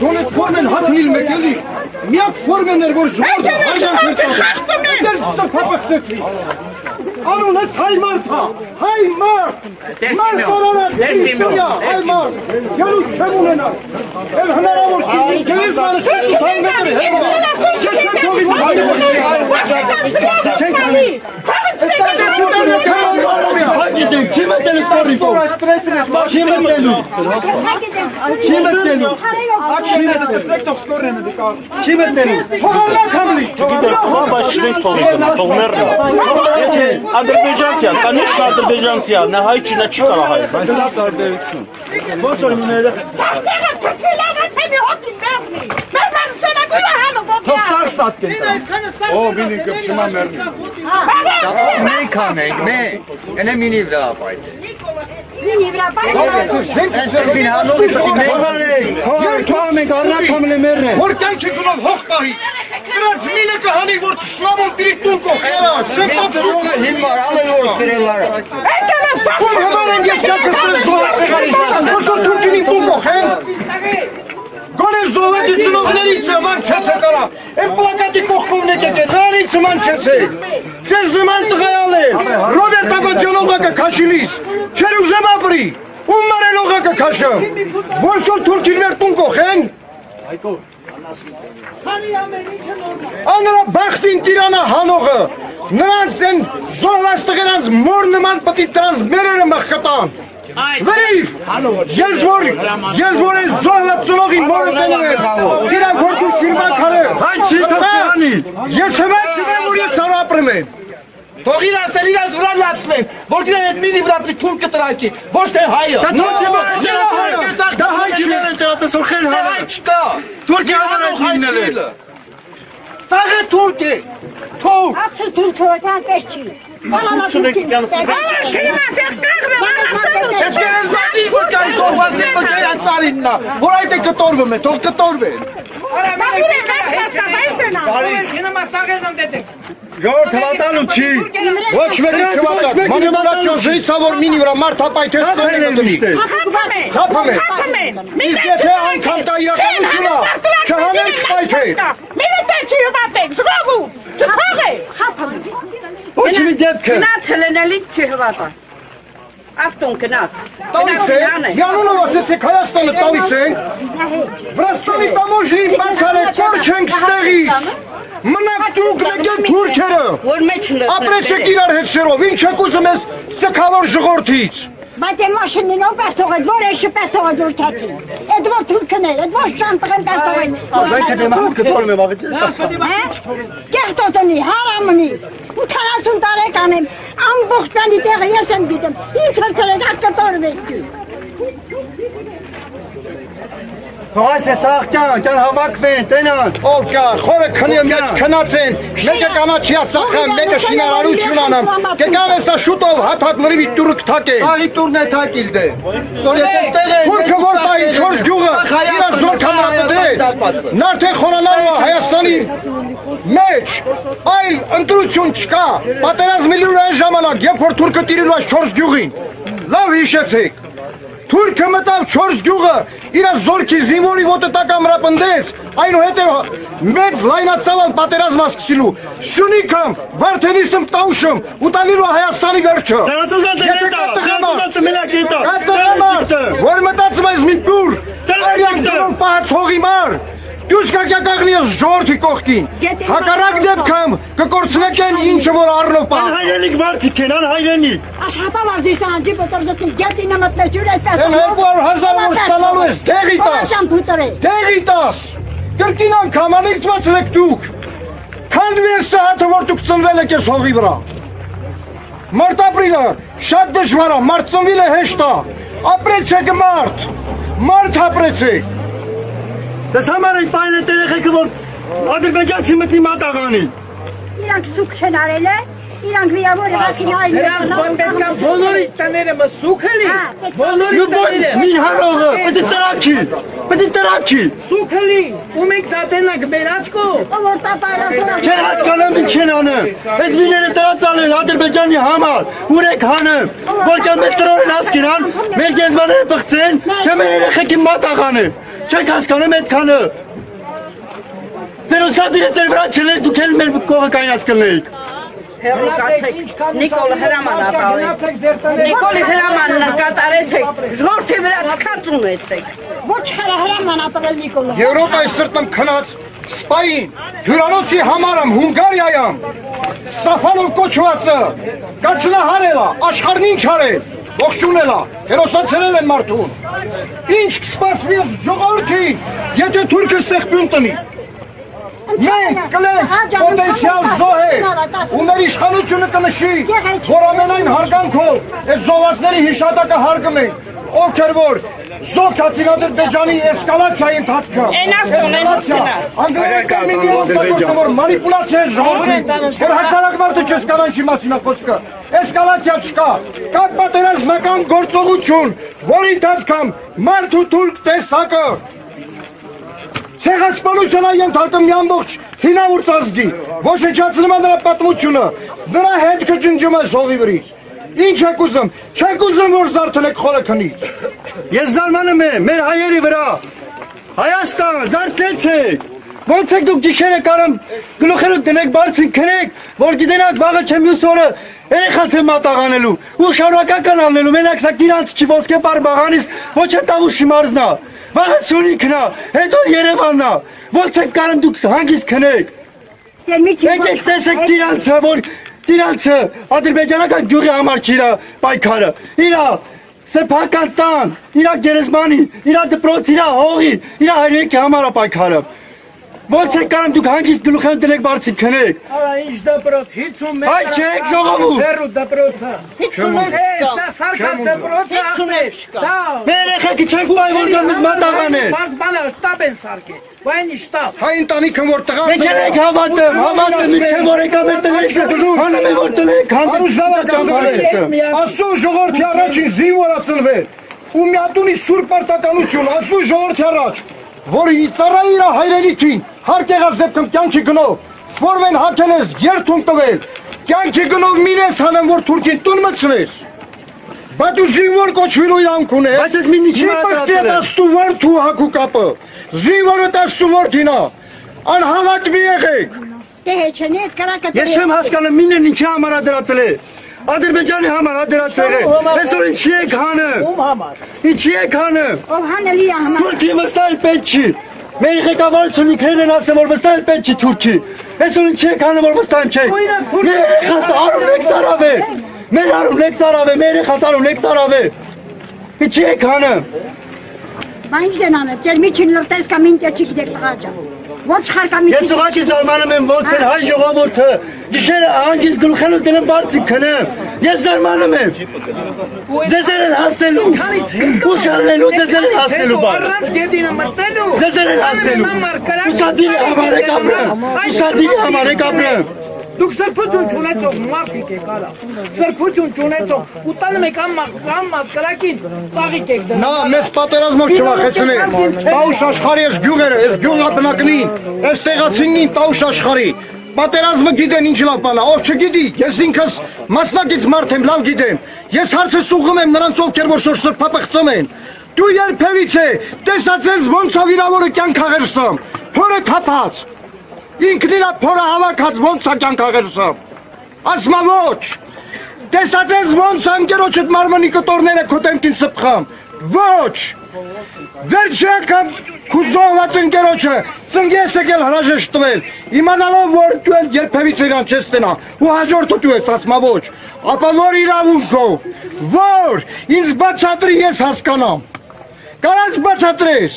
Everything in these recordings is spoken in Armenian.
Դոնետ ֆորմեն հատնիլ մեկելի, միակ ֆորմեն էր, որ ժողովը հայժան քրտած է, դեր սրպապխտեցի, անուն հետ հայ մարդ հա, հայ մարդ, մարդ կարանած, իսტორիա, հայ մարդ, յալու չեմ ունենար, էլ հնարավոր չի, գերիզ մարս կեշ թայ մետր հետո, կեշ եմ թողի Kim ettiniz korriko? Kim ettiniz? Kim ettiniz? Kim ettiniz? Toğanlar kamli. Başlayın toğanlar. Azerbaycansiya, конечно, Azerbaycansiya. Ne hayçi ne çıkara hayır. Ben size sardıyorum. Motor minele. Toksar sattın. O benim köpçüme mermi. Ne kamek ne? Ene mini vrapaydı. Mini vrapaydı. Ben hangi Որքան չգնով հող տահի, դրանց մինը կհանի, որ շլամոն դիրիտուն կողերա, սեպապսուղը Hilmar alıyor diyorlar. Ում համար են ես կակստրես զոհատ վեղարի, ոսոր թուրքինին տուն կողեն, գոներ զոհատի ծնողների ծման չեցե կարա, են պլակատի կողքովն եկեք է, նրանի ծման չեցե, ձեզ նման տղայալ է, Ռոբերտ Աբաջան ողակը կաշիլիս, չեր ուզեմ ապրի, ում մարել ողակը կաշեմ, ոսոր թուրքին մեր տուն կողեն, Անրա բախտին տիրանա հանողը, նրանց են զոհված տղերանց մոր նման պտի տրանց մերերը մխկտան, Վերիվ, ես որ են զոհված ծնողի մորը տենում եմ, իրանք որ դու շիրման կարել, ես հմատ չվեմ, որ ես սար ապրեմ եմ, թող իրանցել իրանց վրա լացնեմ, որ դիրան հետ մինի վրա պրի թուրքը տրակի, ոչ թե հայը, դա հայ չկա, թուրքի հավանող հայ չիլը, Սաղը թուրք է, թուրք, Ապսը թուրքը ոչան պեշ չի, որ այդ է կտորվում է, թող կտորվեն Ժողորդ հվատալու չի Ոչ մեկի չվատալ Մանիպուլացիոն ժիցա որ մինի վրա մարդ հապայթ ես կողեն դնի Խապում է Իսկ եթե անգամ դա իրականությունա Չհանեն չպայթ է Մինը տեղ չի հվատեք, զգովու, չփող է Ոչ մի դեպք է Գնաց հլենելիք չի հվատա Ավտոն գնաց Տալիս է, յանունով ասեցեք Հայաստանը տալիս ենք Վրաստանի տամոժին բացարեք, որ չենք ստեղից Մնակ դուք նեկեն թուրքերը Ապրեցեք իրար հետ սերով, ինչ եք ուզում ես սքավոր ժողորդից Բայց է մաշինինով պես թողեց, որ էշի պես թողեց ուրքացին Էդ որ թուրքն էր, էդ որ շանտղեն պես թողեց Զայքը դեմահուս կտորում եմ աղետ ես Կեղտոտնի, հարամնի ու 40 տարեկան եմ, ամբողջ պյանի տեղը ես եմ գիտեմ, ինձ հրցրեք ակ կտորվեք Թողաս է սաղկյան, կյան հավակվեն, տենան Ով կյան, խորը քնիմ մեջ քնացեն Մեկը կանաչիա ծախեմ, մեկը շինարարություն անեմ Կեկան էսա շուտով հաթատ լրիվի տուրը կթակ է Աղի տուրն է թակիլ դե Թուրքը որ պայի չորս գյուղը, իրա զոր կամրապտրեց Նարդեն խորանալու Հայաստանի մեջ Այլ ընտրություն չկա, պատերազմի լուրը են ժամանակ, երբ որ թուրքը տիրելու այս չորս գյուղին Լավ հիշեցեք Թուրքը մտավ չորս գյուղը, իրա զորքի զինվորի ոտը տակ ամրապնդեց, այնուհետև մեծ լայնացավան պատերազմա սկսիլու, Սյունիքամ, Վարդենիստım տաուշım, ուտանիլու Հայաստանի վերջը։ Որ մտածում ես մի դուր, արյանք դրոն պահացողի մար, դուս կակյակաղնի ես ժորդի կողքին, հակարակ դեպքամ կկործնեք են ինչը որ առնով պահ։ Անհայրենիք մարդիկ են, անհայրենիք։ Աշխապավ ազիստան ջի պտրզեցին, գետինը մտնեջուր ես պես։ Են 200,000 որ ստանալու ես, դեղի տաս, կրկին անգամ անիքց բացրեք դուք, քանդվի ես սահատը որ դուք ծնվել եք ես հողի վրա։ Մարդ ապրիլը շատ դժվար է, մարդ ծնվել է հեշտ է, ապրեցեք մարդ ապրեցեք։ Դες համար ենք պայն էտ երեխեքը, որ ադրբեջանցի մտնի մատաղանի։ Իրանք սուկ չեն արել է, իրանք վիրավոր եղակին այլ բոլորի տները մը սուկ էլի, բոլորի տները։ Մի հարողը, պետի տրաքի։ Սուկ էլի, ու մենք ծատենակ բերացկո։ Չեն հասկանեմ ինչ են անեմ, այդ միները տրացալ են ադրբեջանի համար, ուրեք հանեմ, որ կան մեզ տրորեն ասկին հան, մեր գեզմաները պղծեն, թե մեր երեխեքի մատաղան է։ Չեք հասկանում այդքանը։ Ձեր ուսադիրը ձեր վրա չլեր, դուք էլ մեր կողը կայնած կլեիք։ Նիկոլ հրամանն կատարեցեք, ժողովրդի վրա քած ունեցեք։ Ոչ հրաման ատվել Նիկոլը։ Եվրոպայի սրտում քնած Սպային, հյուրանոցի համարում Հունգարիայում, Սաֆանով կոչվածը, կացնահարելա, աշխարհն ինչ արել, ողջունելա, հերոսացրել են մարդուն։ Ինչ կսպաս մեզ ժողովրդին, եթե թուրքը ստեղ պյուն տնի։ Մենք կլենք պոտենցիալ զոհեր, ու մեր իշխանությունը կնշի, որ ամենայն հարգանքով այս զոհվածների հիշատակը հարգում ենք, ովքեր որ զոհ Ադրբեջանի էսկալացիայի ընթացքում, անգլիական որ մանիպուլացիա է ժողովրդին, որ հասարակ մարդը չսկանանչի մասին խոսքը, էսկալացիա չկա, կա պատերազմական գործողություն, որի ընթացքում մարդ ու թուրք տեսակը Ցեղասպանության ենթարկում մի ամբողջ հինավուրց ազգի, ոչնչացնում է նրա պատմությունը, նրա հետքը ջնջում է հողի վրից։ Ինչ եք ուզում, չեք ուզում որ զարթնեք խորը քնից։ Ես զարմանում եմ մեր հայերի վրա, Հայաստան, զարթեցեք, ոնց եք դուք գիշերը կարամ գլուխերը դնեք բարձին քնեք, որ գիտենաք վաղը չեմ մյուս օրը երեխաց եմ մատաղանելու, ու շարունակական անելու, մենակ սա գիրանց չի ոսկե պարբաղանից, ոչ է տավուշի մարզնա, վաղը Սյունիքն է, հետո Երևանն է, ոնց եք կարամ դուք հանգիստ քնեք։ Եկեք տեսեք դիրանցը, որ դիրանցը ադրբեջանական գյուղի համար չի իրա պայքարը, իրա սեփական տան, իրա գերեզմանի, իրա դպրոցի, իրա հողի, իրա հայրենիքի համար է պայքարը։ Ոնց եք կարամ դուք հանգիստ գլուխեն դնեք բարձիկ քնեք։ Արա ինչ դպրոց 51։ Այ չեք ժողովուրդ։ Ֆերու դպրոցը։ 51։ Դա սարկած դպրոցը ախմեջ։ Դա։ Մեր երեխեքը չենք ուղղай որ գամից մատաղան է։ Բայց բանը շտաբ են սարքել։ Վայնի շտաբ։ Հայ ընտանիքը որ տղա։ Մենք չենք հավատում, ինչ որ եկա մեր տնեցը։ Հանում է որ տնեք հանդուրժավական։ Աստծո ժողովրդի առաջին զինվորացնվել։ Ու միատունի սուրբ պարտականություն, աստծո ժողովրդի առաջ, որ ծառայի իր հայրենիքին հարկ եղած դեպքում կյանքի գնով, որմեն հակել ես երթում տվել, կյանքի գնով մինես հանեմ, որ թուրքին տուն մտցնես։ Բայց ու զինվոր կոչվելու իրանք ունե, մի պղտի է տաստու որդու հակու կապը, զինվորը տաստու որդին է, անհավատ մի եղեք։ Ես չեմ հասկանում մինեն ինչի համար ադրացել է, Ադրբեջանի համար ադրացել է, այսօր ինչի եք հանում, ինչի եք հանում, թուրքի վստահել պետք չի, մեր ղեկավարությունը ինքներն են ասել, որ վստահել պետք չի թուրքի, այսօր ինչի եք հանում, որ վստահել չեք, մեր երեխաց արուն եք ծարավ է, մեր արուն եք ծարավ է, մեր երեխաց արուն եք ծարավ է, ինչի եք հանում։ Բա ինչ դեն անել, ձեր միջին լրտես կամ ինչ չի գիտեք տղաճա, ոչ խարկամիջի։ Ես ուղղակի զարմանում եմ ոնց են հայ ժողովուրդը, գիշերը հանգիստ գլուխները դնում բարձիկ քնեմ, ես զարմանում եմ, ձեզեր են հասնելու, ուշ առնելու, ձեզեր են հասնելու բար, ձեզեր են հասնելու, ուսադիրի համար եք ապրեմ, ուսադիրի համար եք ապրեմ։ Դուք սրբություն չունեցող մարդիկ եք արա, սրբություն չունեցող, ուտանում եք ամմազ կրակին, ծաղիկ եք դնում։ Նա մեզ պատերազմով չվախեցնեք, տաուշ աշխարի ես գյուղերը, ես գյուղատնակնին, ես տեղացինին տաուշ աշխարի, պատերազմը գիտեն ինչ լավ բան է, ով չգիտի, ես ինքս մասնակից մարդ եմ, լավ գիտեմ, ես հարցը սուղում եմ նրանց ովքեր որ սրբապղծում են, դու երբևիցե տեսած ես ոնց է վիրավորը կյանք աղերսում, փորը թափած, ինքն իրա փորը հավաքած ոնց է կյանք աղերսում, ասմա ոչ, տեսած ես ոնց է ընկերոջդ մարմնի կտորները քո դեմքին սփխամ, ոչ, վերջի անգամ քու զոհված ընկերոջը ծնգի ես եկել հրաժեշտ տվել, իմանալով որ դու էլ երբևիցե իրան չես տնա ու հաջորդը դու ես ասմա ոչ, ապա որ իրավունքով, որ ինձ բացատրի ես հասկանամ, կարած բացատրես։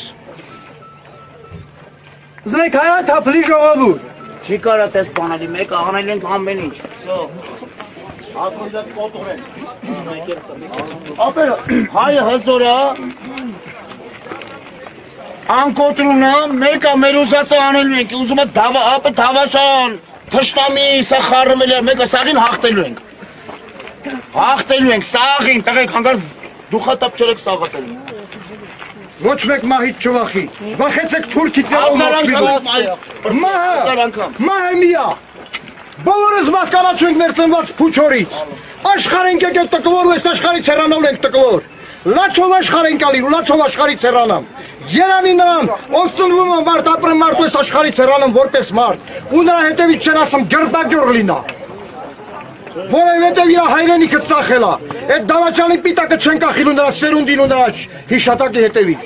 Զենք հայա թափլի ժողովուրդ։ Չի կարա տես բանալի, մեկը անել ենք ամեն ինչ։ Ակոնդած կոտորեն։ Ապեր հայը հզորա անկոտրունը մեկը մեր ուզածը անելու ենք, ուզում է ապը թավաշան, թշտամի, սա խարրմել է, մեկը սաղին հաղթելու ենք։ Հաղթելու ենք, սաղին, տղեք հանգար դուխատապ չրեք սաղատելու։ Ոչ մեկ մահից չվախի, վախեցեք թուրքի ծերով մահը միա, բոլորս մահկանացու ենք մեր ծնված փուչորից, աշխար ենք եկել տկվոր ու ես աշխարից հեռանալ ենք տկվոր, լացով աշխարհ են կալի, լացով աշխարհից հեռանամ։ Երանի նրան, ով ծնվում է մարդ, ապրեմ մարդու այս աշխարհից հեռանամ որպես մարդ, ու նրա հետևից չեն ասում ջրբաջոր լինա։ Որովհետև իր հայրենիքը ծախել է, այդ դավաճանի պիտակը չեն կախիլու նրա սերունդին ու նրա հիշատակի հետևից։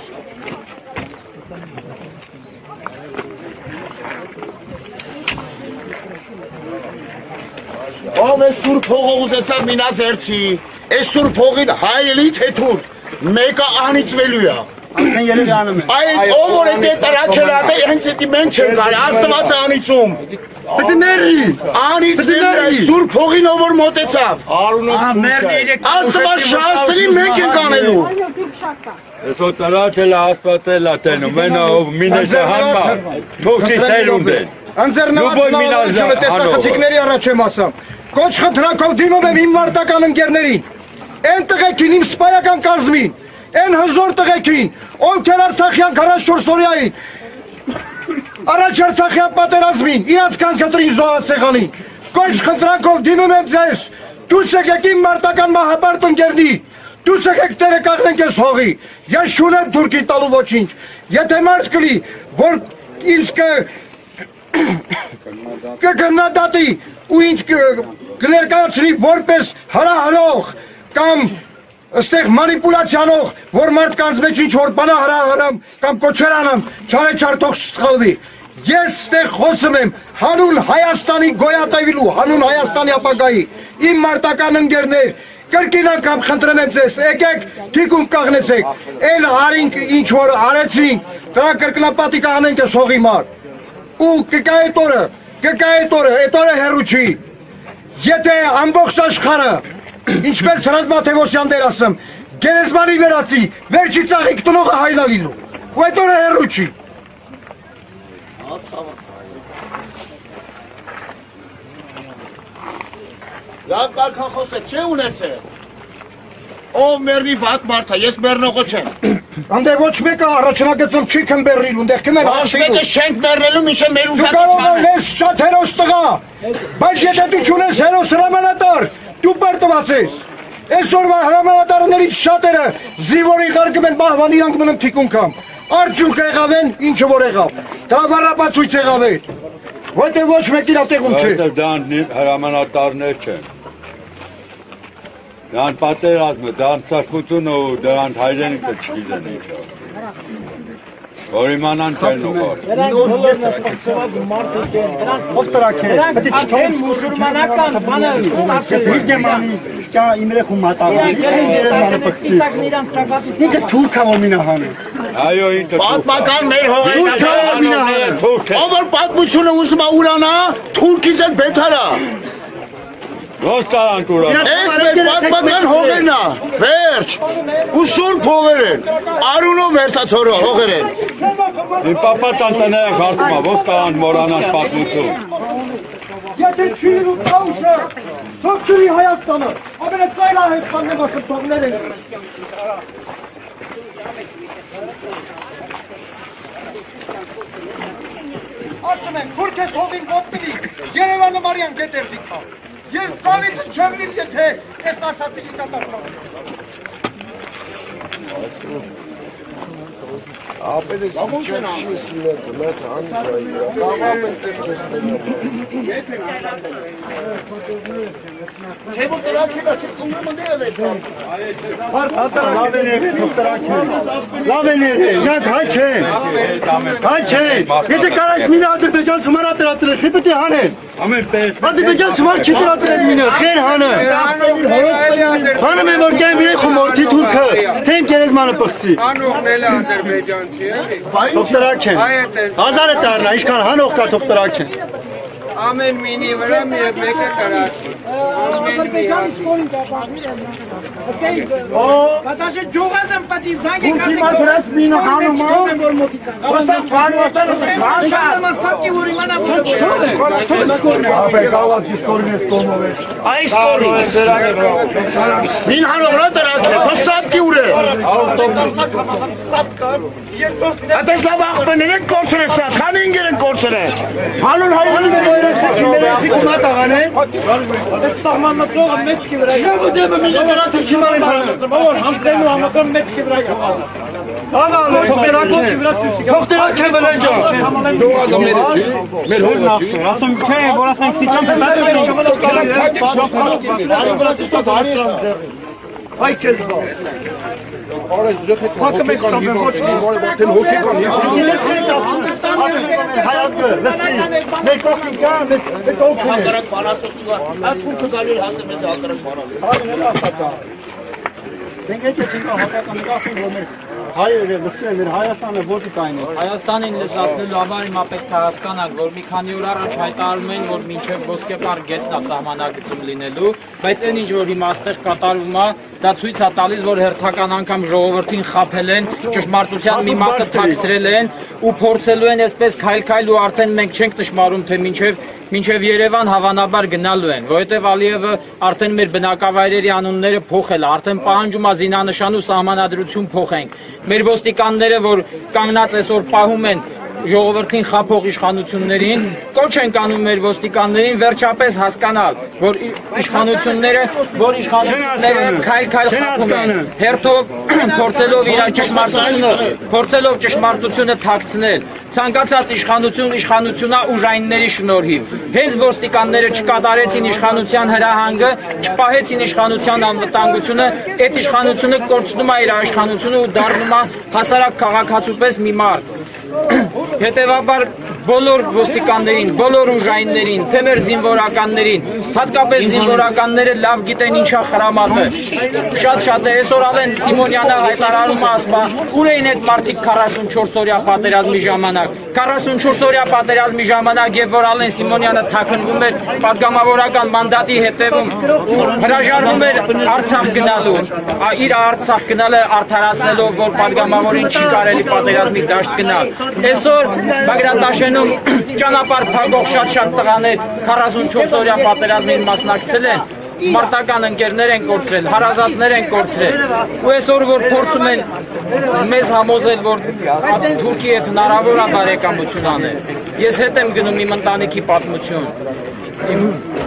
Ով է սուրբ հողը ուզեցավ մինաս երցի, այս սուրբ հողին հայելի թեթուր, մեկը անիծվելու է։ Այդ ով որ է տարակել ատե, հենց էտի մենք չեն կարի, աստված է անիծում։ Պետք է մերի, Անիծվելու է, սուրբ հողին ով որ մոտեցավ։ Աստված շահսրի մենք ենք անելու։ Eso տարածել է ասպատել է տենում, մենա ով մինեսը հանմա, թողքի սերունդ են։ Անձեռնվածնավորությունը տեսախցիկների առաջ եմ ասամ, կոչ խնդրակով դիմում եմ իմ մարտական ընկերներին, են տղեկին իմ սպայական կազմին, են հզոր տղեկին, ովքեր Արցախյան 44 օրյային, առաջ Արցախյան պատերազմին, իրաց կանքտրին զոհասեղանին, կոչ խնդրակով դիմում եմ ձեզ, դուս եկեք իմ մարտական մահապարտ ընկերնի, դուս եկեք տերը կաղնենք ես հողի, ես շունեմ թուրքին տալու ոչինչ, եթե մարդ կլի, որ ինձ կգնադատի ու ինձ կներկայացնի որպես հրահրող կամ ըստեղ մանիպուլացիանող, որ մարդկանց մեջ ինչ-որ բանա հրահրամ կամ կոչեր անամ, չարեչար թող չսխալվի։ Ես ստեղ խոսում եմ հանուն Հայաստանի գոյատևելու, հանուն Հայաստանի ապագայի, իմ մարտական ընկերներ, կրկին անգամ խնդրեմ եմ ձեզ, եկեք թիկուն կաղնեցեք, էլ հարինք ինչ-որ արեցին, դրա կրկնապատիկ անենք ես հողի մար։ Ու կկա այդ օրը, այդ օրը հեռու չի, եթե ամբողջ աշխարհը, ինչպես Հրանտ Մաթևոսյան դեր ասեմ, գերեզմանի վերածի, վերջի ծաղիկ տնողը հայնա լինու, ու այդ օրը հեռու չի։ Լավ կարգախոս է, չէ ունեցե։ Ով մերնի վատ մարդ է, ես մերնողը չեմ։ Անդե ոչ մեկը առաջնագծում չի կմբերրիլու, դեղ կմեն հաշվետը չենք մերնելու, միշե մեր դու կարող ես շատ հերոս տղա, բայց եթե դու չունես հերոս հրամանատար, դու պարտված ես։ Այսօրվա հրամանատարներից շատերը զիվորի ղարգում են բահվան իրանք մնում թիկունքամ, արդյունքը եղավ են, ինչը որ եղավ, դրա բառապացույց եղավ է, որտեղ ոչ մեկ իրա տեղում չէ։ Որտեղ դան հրամանատարներ չեն։ Դան պատերազմը, դան սարքությունը ու դրանց հայրենիքը չգիտեն ինչա։ Որ իմանան չեն ուղղար։ Ով տրակ է։ Դրանք մուսուլմանական բանը Կա իմրեխում մատաղանի, երեզմանը պղծի։ Ինքը թուրք է ոմինահանը։ Այո, ինքը պատմական մեր հողային ով որ պատմությունը ուզում է ուրանա, թուրքից էլ բետարա։ Ոնց կարանք ուրանա։ Այս մեր պատմական հողերն է, վերջ, ու սուրբ հողեր են, արունով վերցած հողեր են։ Իմ պապացան տները խարդում է, ոնց կարանք մորանան պատմություն։ Եթե չի ու տաուշը, թող ջրի Հայաստանը, ամենը ծայլա հետ խաննեմ աշրտողներ են։ Ասում են, որ կես հողին ոտմիլի, Երևանը մարյան գետեր դիքա։ Ես ծավիթը չեմ լիլ, եթե ես ասացիկի կատապրավ։ Չէ որ տրակի դա չկունը մնդել է Լավ են նրանք հայ չեն, եթե կարանք մինը ադրբեջան ծմար ատրացել է, խի պտի հանեն, ադրբեջան ծմար չի տրացել են մինը, խեր հանը, հանում եմ որ կայմ իրեխում որդի թուրքը, թե իմ կերեզմանը պղծի, թող տրակ են, հազար է տարնա, ինչքան հանող կա թող տրակ են, Ամեն մինի վրա մեկը կարակ։ Պատաշը ջողազ եմ պատի զանգ է կասեք դրած մինը հանում սապկի որ իմանա որ Այս կորի Մին հանողնա տրակ է, թող սատկի ուր է Ատես լավ աղբեներ են կորցր է սատ, խան ինգեր են կորցր է Հանուն հայվանի մեր Մերեխի կումա տաղան է, այս տաղմաննա ծողը մեջքի վրա, շավը դեպը մինը դրացը չի Իմանի բան։ Համսրելու համակարգը մեջքի վրա է։ Ահա, փոխտերակ է վրեջա։ Մեր հողը չի։ Ասում չէ, որ ասենք սիճան Այ քեզ բա։ Արես ջեխեք։ Հակը մեկ տամ ոչ մի որտել հոգեկան։ Հայազգը, լսի։ Մեկ կողքին կա, մեկ կողքին։ Հակարակ բանասոցուղա, ատքունքը գալու հասը մեզ հակարակ բանասոցուղա։ Դենգեջը չենք հակական ասում, որ մեր հայերը լսել մեր Հայաստանը ո՞րտի կային։ Հայաստանին լսածնելու համար հիմա պետք է հասկանանք, որ մի քանի օր առաջ հայտարարում են, որ մինչև ոսկեպար գետն է սահմանագծում լինելու, բայց այն ինչ որ հիմա այստեղ կատարվում է, դա ցույց է տալիս, որ հերթական անգամ ժողովրդին խաբել են, ճշմարտության մի մասը թաքցրել են ու փորձելու են այսպես քայլ-քայլ ու արդեն մենք չենք նշмарում, թե մինչև Երևան հավանաբար գնալու են, որովհետև Ալիևը արդեն մեր բնակավայրերի անունները փոխել է, արդեն պահանջում է զինանշան ու սահմանադրություն փոխենք։ Մեր ոստիկանները, որ կանգնած այսօր պահում են ժողովրդին խափող իշխանություններին, կոչ են անում մեր ոստիկաններին վերջապես հասկանալ, որ իշխանությունները քայլ-քայլ խափում են, հերթով փորձելով ճշմարտությունը թաքցնել, ցանկացած իշխանությունա ուժայինների շնորհիվ, հենց ոստիկանները չկատարեցին իշխանության հրահանգը, չպահեցին իշխանության անվտանգությունը, այդ իշխանությունը կորցնում է իր իշխանությունը ու դառնում է հասարակ քաղաքացու պես մի մարդ։ Հետևաբար բոլոր ոստիկաններին, բոլոր ուժայիններին, թե մեր զինվորականներին, հատկապես զինվորականները լավ գիտեն ինչա խրամատը։ Շատ է, այսօր Ալեն Սիմոնյանը հայտարարում ասպա, ուր էին այդ մարդիկ 44-օրյա պատերազմի ժամանակ։ 44-օրյա պատերազմի ժամանակ, եւ որ Ալեն Սիմոնյանը թաքնվում էր պատգամավորական մանդատի հետևում, հրաժարվում էր Արցախ գնալուց։ Իր Արցախ գնալը արդարացնելով, որ պատգամավորին չի կարելի պատերազմի դաշտ գնալ։ Այսօր Բագրատաշենում ճանապարհ փակող շատ տղաներ 44-օրյա պատերազմին մասնակցել են, մարտական ընկերներ են կորցրել, հարազատներ են կորցրել։ Ու այսօր որ փորձում են մեզ համոզել, որ Թուրքիի հետ հնարավոր է բարեկամություն անել։ Ես հետ եմ գնում իմ ընտանիքի պատմություն։ Իմ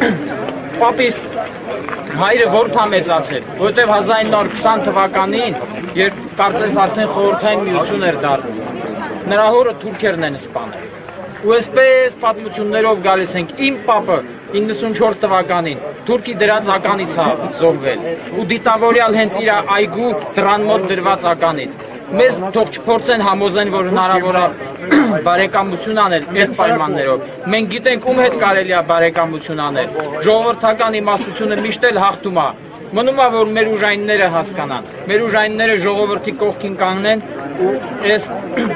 պապիս հայրը որբ է մեծացել, որովհետև 1920 թվականին, երբ կարծես արդեն խորհրդային միություն էր դառնում, նրա հորը թուրքերն են սպանել։ Ու այսպես պատմություններով գալիս ենք, իմ պապը 94 թվականին Թուրքի դրած ականից է զոհվել ու դիտավորյալ հենց իր այգու դռան մոտ դրված ականից։ Մեզ թող չփորձեն համոզեն, որ հնարավոր է բարեկամություն անել այդ պայմաններով։ Մենք գիտենք ում հետ կարելի է բարեկամություն անել։ Ժողովրդական իմաստությունը միշտ էլ հաղթում է։ Մնում է, որ մեր ուժայինները հասկանան։ Մեր ուժայինները ժողովրդի կողքին կանգնեն ու այս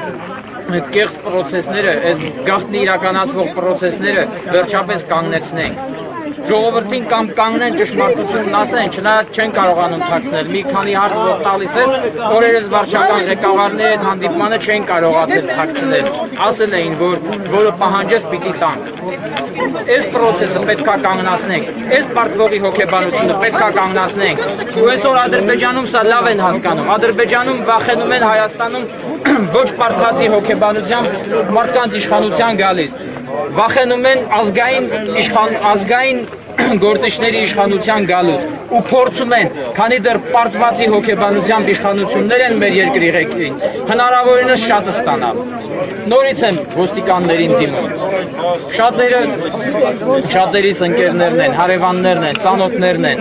կեղծ պրոցեսները, այս գաղտնի իրականացվող պրոցեսները վերջապես կանգնեցնենք։ Ժողովրդին կամ կանգնեն ճշմարտությունն ասեն, չնայած չեն կարողանում թաքցնել։ Մի քանի հարց որ տալիս ես, օրերս վարչական ղեկավարների հետ հանդիպմանը չեն կարողացել թաքցնել։ Ասել էին, որ որը պահանջես պիտի տանք։ Այս պրոցեսը պետք է կանգնացնենք, այս պարտվողի հոգեբանությունը պետք է կանգնացնենք։ Ու այսօր Ադրբեջանում սա լավ են հասկանում։ Ադրբեջանում վախենում են Հայաստանում ոչ պարտվածի հոգեբանությամբ մարդկանց իշխանության գալիս։ Վախենում են ազգային գործիչների իշխանության գալուց ու փորձում են, քանի դեռ պարտվածի հոգեբանությամբ իշխանություններ են մեր երկրի ղեկին, հնարավորինս շատը ստանալ։ Նորից եմ ոստիկաններին դիմում։ Շատերիս ընկերներն են, հարևաններն են, ծանոթներն են։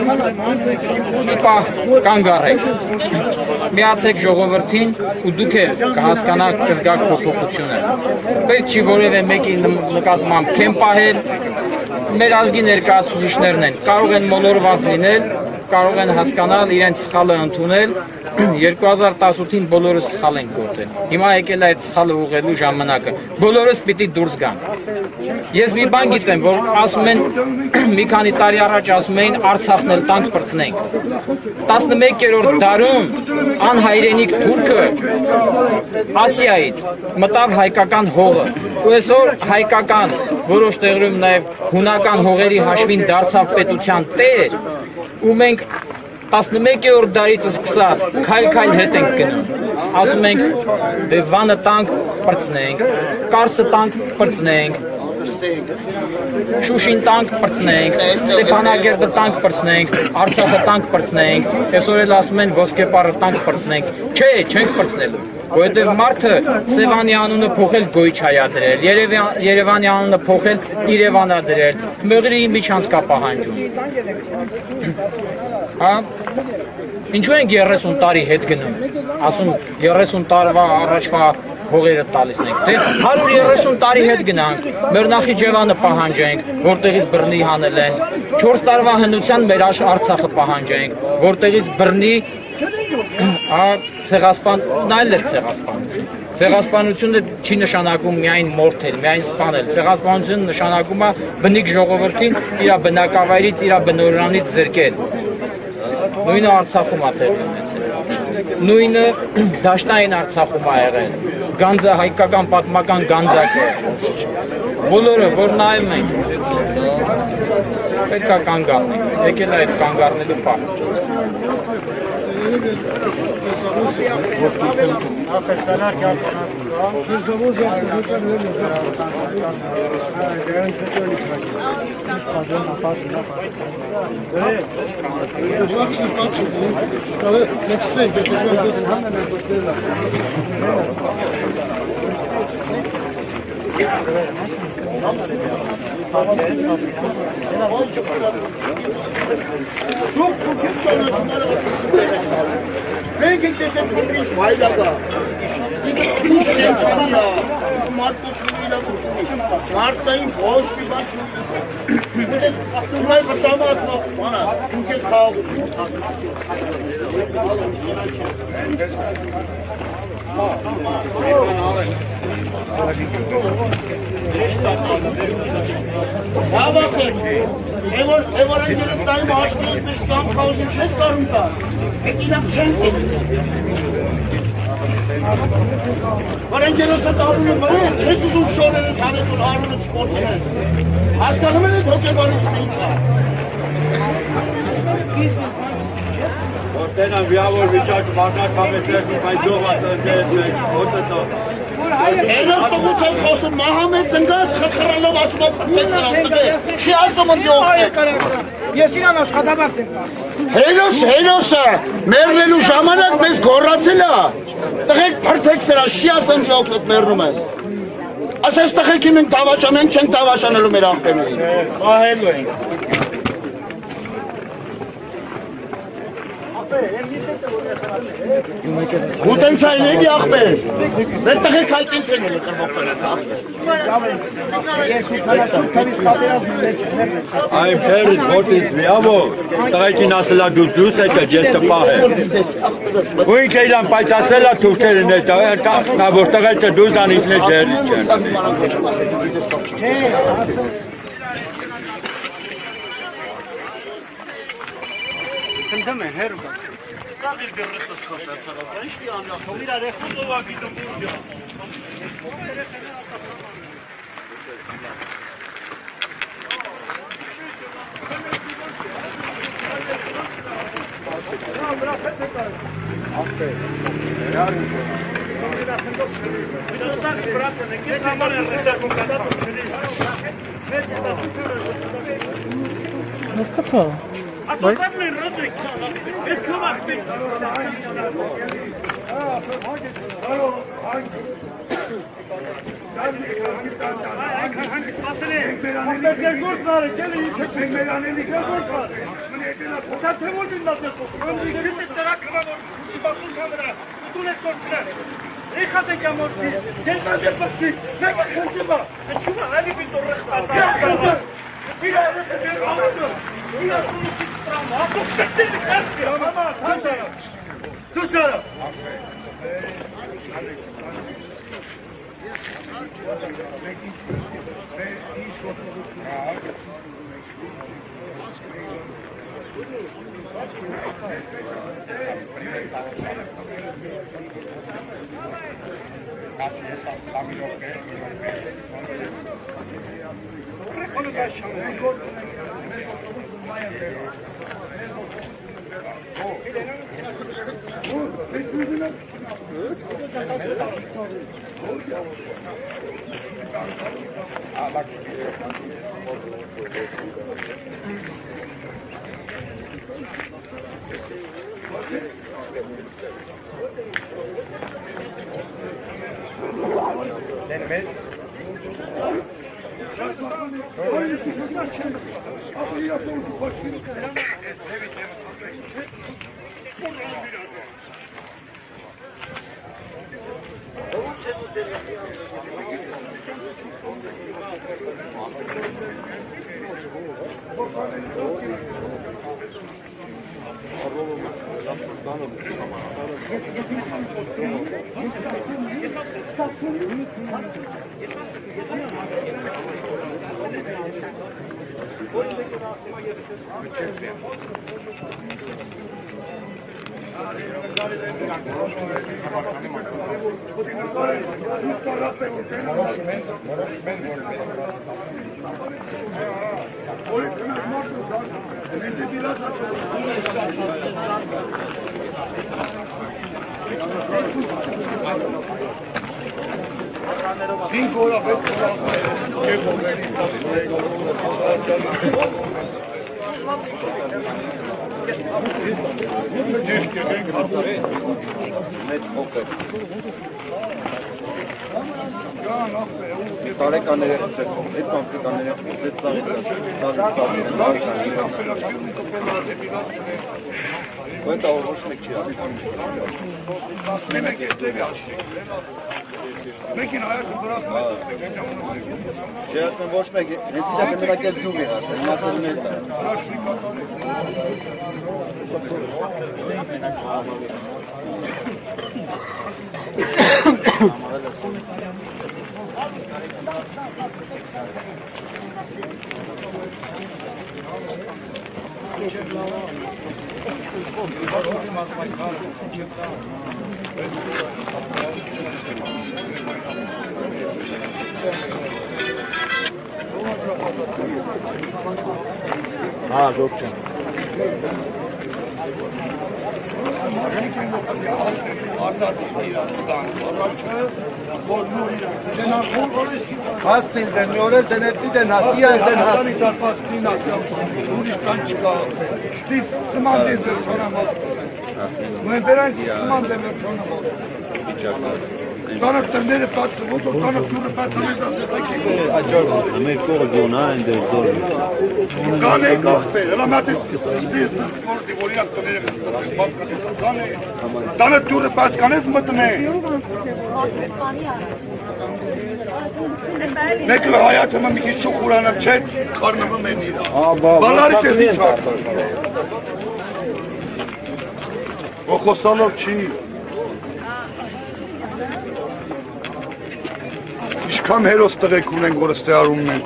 Կանգ առեք։ Միացեք ժողովրդին ու դուք կհասկանաք կզգաք փոփոխությունը։ Պետք չի որևէ մեկի նկատմամբ քեմ պահել։ Մեր ազգի ներկայացուցիչներն են, կարող են մոլորված լինել, կարող են հասկանալ, իրենց սխալը ընդունել։ 2018-ին բոլորս սխալ ենք գործել։ Հիմա եկել է այդ սխալը ուղղելու ժամանակը։ Բոլորս պիտի դուրս գանք։ Ես մի բան գիտեմ, որ ասում են մի քանի տարի առաջ ասում էին Արցախն էլ տանք բրցնենք։ 11-րդ դարում անհայրենիք թուրքը Ասիայից մտավ հայկական հողը։ Ու այսօր հայկական, որոշ տեղերում նաև հունական հողերի հաշվին դարձավ պետության տեր, ու մենք 11-րդ դարից սկսած քայլ-քայլ հետ ենք գնում։ Ասում ենք դե Վանը տանք բրցնենք, Կարսը տանք բրցնենք, Շուշին տանկ պրծնենք, Ստեփանագերդը տանկ պրծնենք, Արցախը տանկ պրծնենք, այսօր էլ ասում են Ոսկեպարը տանկ պրծնենք, չէ, չենք պրծնելու, որովհետև մարդը Սևանի անունը փոխել Գոյչայա դրել, Երևանի անունը փոխել Երևանա դրել, մեղրի միջանցքա պահանջում։ Ինչու ենք 30 տարի հետ գնում, ասում 30 տարվա առաջվա հողերը տալիս ենք, թե 130 տարի հետ գնանք, մեր Նախիջևանը պահանջենք, որտեղից բռնի հանել են, 4 տարվա հնության մեր Արցախը պահանջենք, որտեղից բռնի ցեղասպանն էլ ցեղասպանություն։ Ցեղասպանությունը չի նշանակում միայն մորթել, միայն սպանել, ցեղասպանությունը նշանակում է բնիկ ժողովրդին իր բնակավայրից, իր բնօրանից զրկել։ Նույնը Արցախում է տեղի ունեցել։ Նույնը Դաշնային Արցախում է եղել։ Գանձը հայկական պատմական գանձակը։ Բոլորը, որ նայում ենք, պետք է կանգ առնենք։ Եկել է այդ կանգ առնելու պահ։ Մենք ենք տեսել փոքրից վայրագա։ Ինչ կենտրոնիա, մարդային ոչ մի բան չունի։ Դες ախտումայ վստամած բանաս, ինչ է խաղաղություն։ Հավասար, էվոր ընկերը տայմ աշկել դժկան խաղություն չես կարում տաս, էտ իրակ չեն տեսք։ Որ ընկերոսը տալում են վրա, չես ուզում շորերը թանես որ հարունը չկործեն ես։ Հասկանում են էտ հոգեբանությունը ինչ է։ Որտեն վիավոր վիճակ մարդակ համեցրեք ու հայջողած ընկերեցեք, ոտը Էնոս տղուց եմ խոսում, Մահամեդ զնգաց խրխրելով ասում եմ պտեք սրած տղե, չի ասում ընձի օգնեք։ Ես իրան աշխատավարձ եմ կար։ Հերոսը, մերնելու ժամանակ մեզ գորացել է, տղեք պրտեք սրած, չի ասեն չի օգնեք մերնում է։ Ասես տղեքի մենք տավաճան, մենք չենք տավաճանելու մեր աղբերներին։ Ահելու ենք։ Ուտենց այն էլի աղբեր, մեր տղեք հայտենց են էլի I'm Paris, what is վիավոր, տղայքին ասելա դուս եկը, ես տպահ է։ Ու ինք էլան պայտասել է թուրքերին է, որ տղայքը դուս անիքն է ջերի չեն։ Քնդում են հերու կա։ Կաղիր գրրխս խոտացարով, ինչ մի անյախում, իր արեխում ովա գիտում ուժյա։ Ատոտակն են ռոդեք, ես կմարդեք։ Սպասել ենք, մեր գործն արեք, ելը ինչ եք մեր անելի գործ արեք։ Մնի ետենակ, հոտա թե որ դիննացեք, ընդիգիտ է տրակ հվավոր, բախում կամերա, ուտուն ես գործնար։ Ეხատ եք ամորսի, դենտազ է պստի, մեկ է խնդիմա, էջումա, ալի բիտոր ռխտացար։ Իրա ռխտ էր ավոտը, իրա ռխտ ստրամը, ապոս կտել եք ասկի, համամա, թուսարա։ Mekin hayatım bırakma. Çeyasını boş mekin. Neticede merak et cümle. Nasıl ne? Ha, çok güzel. Hastilden, yorel denetli de nasıl yerden hastil. Turistan çıkar. Stil sıman dezber çonam oldu. Mühenderen sıman demir çonam oldu. Tanıktır nereye patsı, bu da tanık yürü patsamızası da Acaba, ama ilk olduğuna ende zor. Kane kahpe, rahmetin stil sporti voliyak to nereye Kane, tanık yürü patskanız mı ne? Ne ki hayatıma bir kişi Kur'an'ım çet, karnımı meniyla. Vallahi kesin çarpsın. O kosalov çi. İşkam herostare kunen goreste arummen.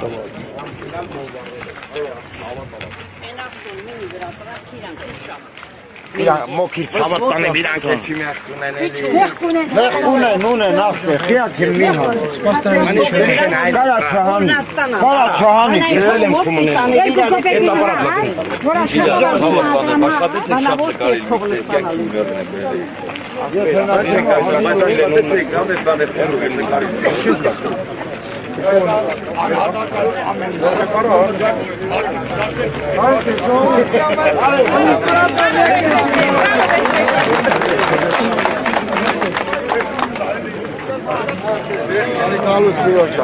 Ya mokir savattanı bir an keçimi aklına Nehkune, nune, nafte, hiyak hirmin ha. Kara çahani. Kara çahani. keselim kumunu. Ella paratladım. Başka desek şaptı karıyla yüksek kim gördüğüne böyle. Carlos Pirocha.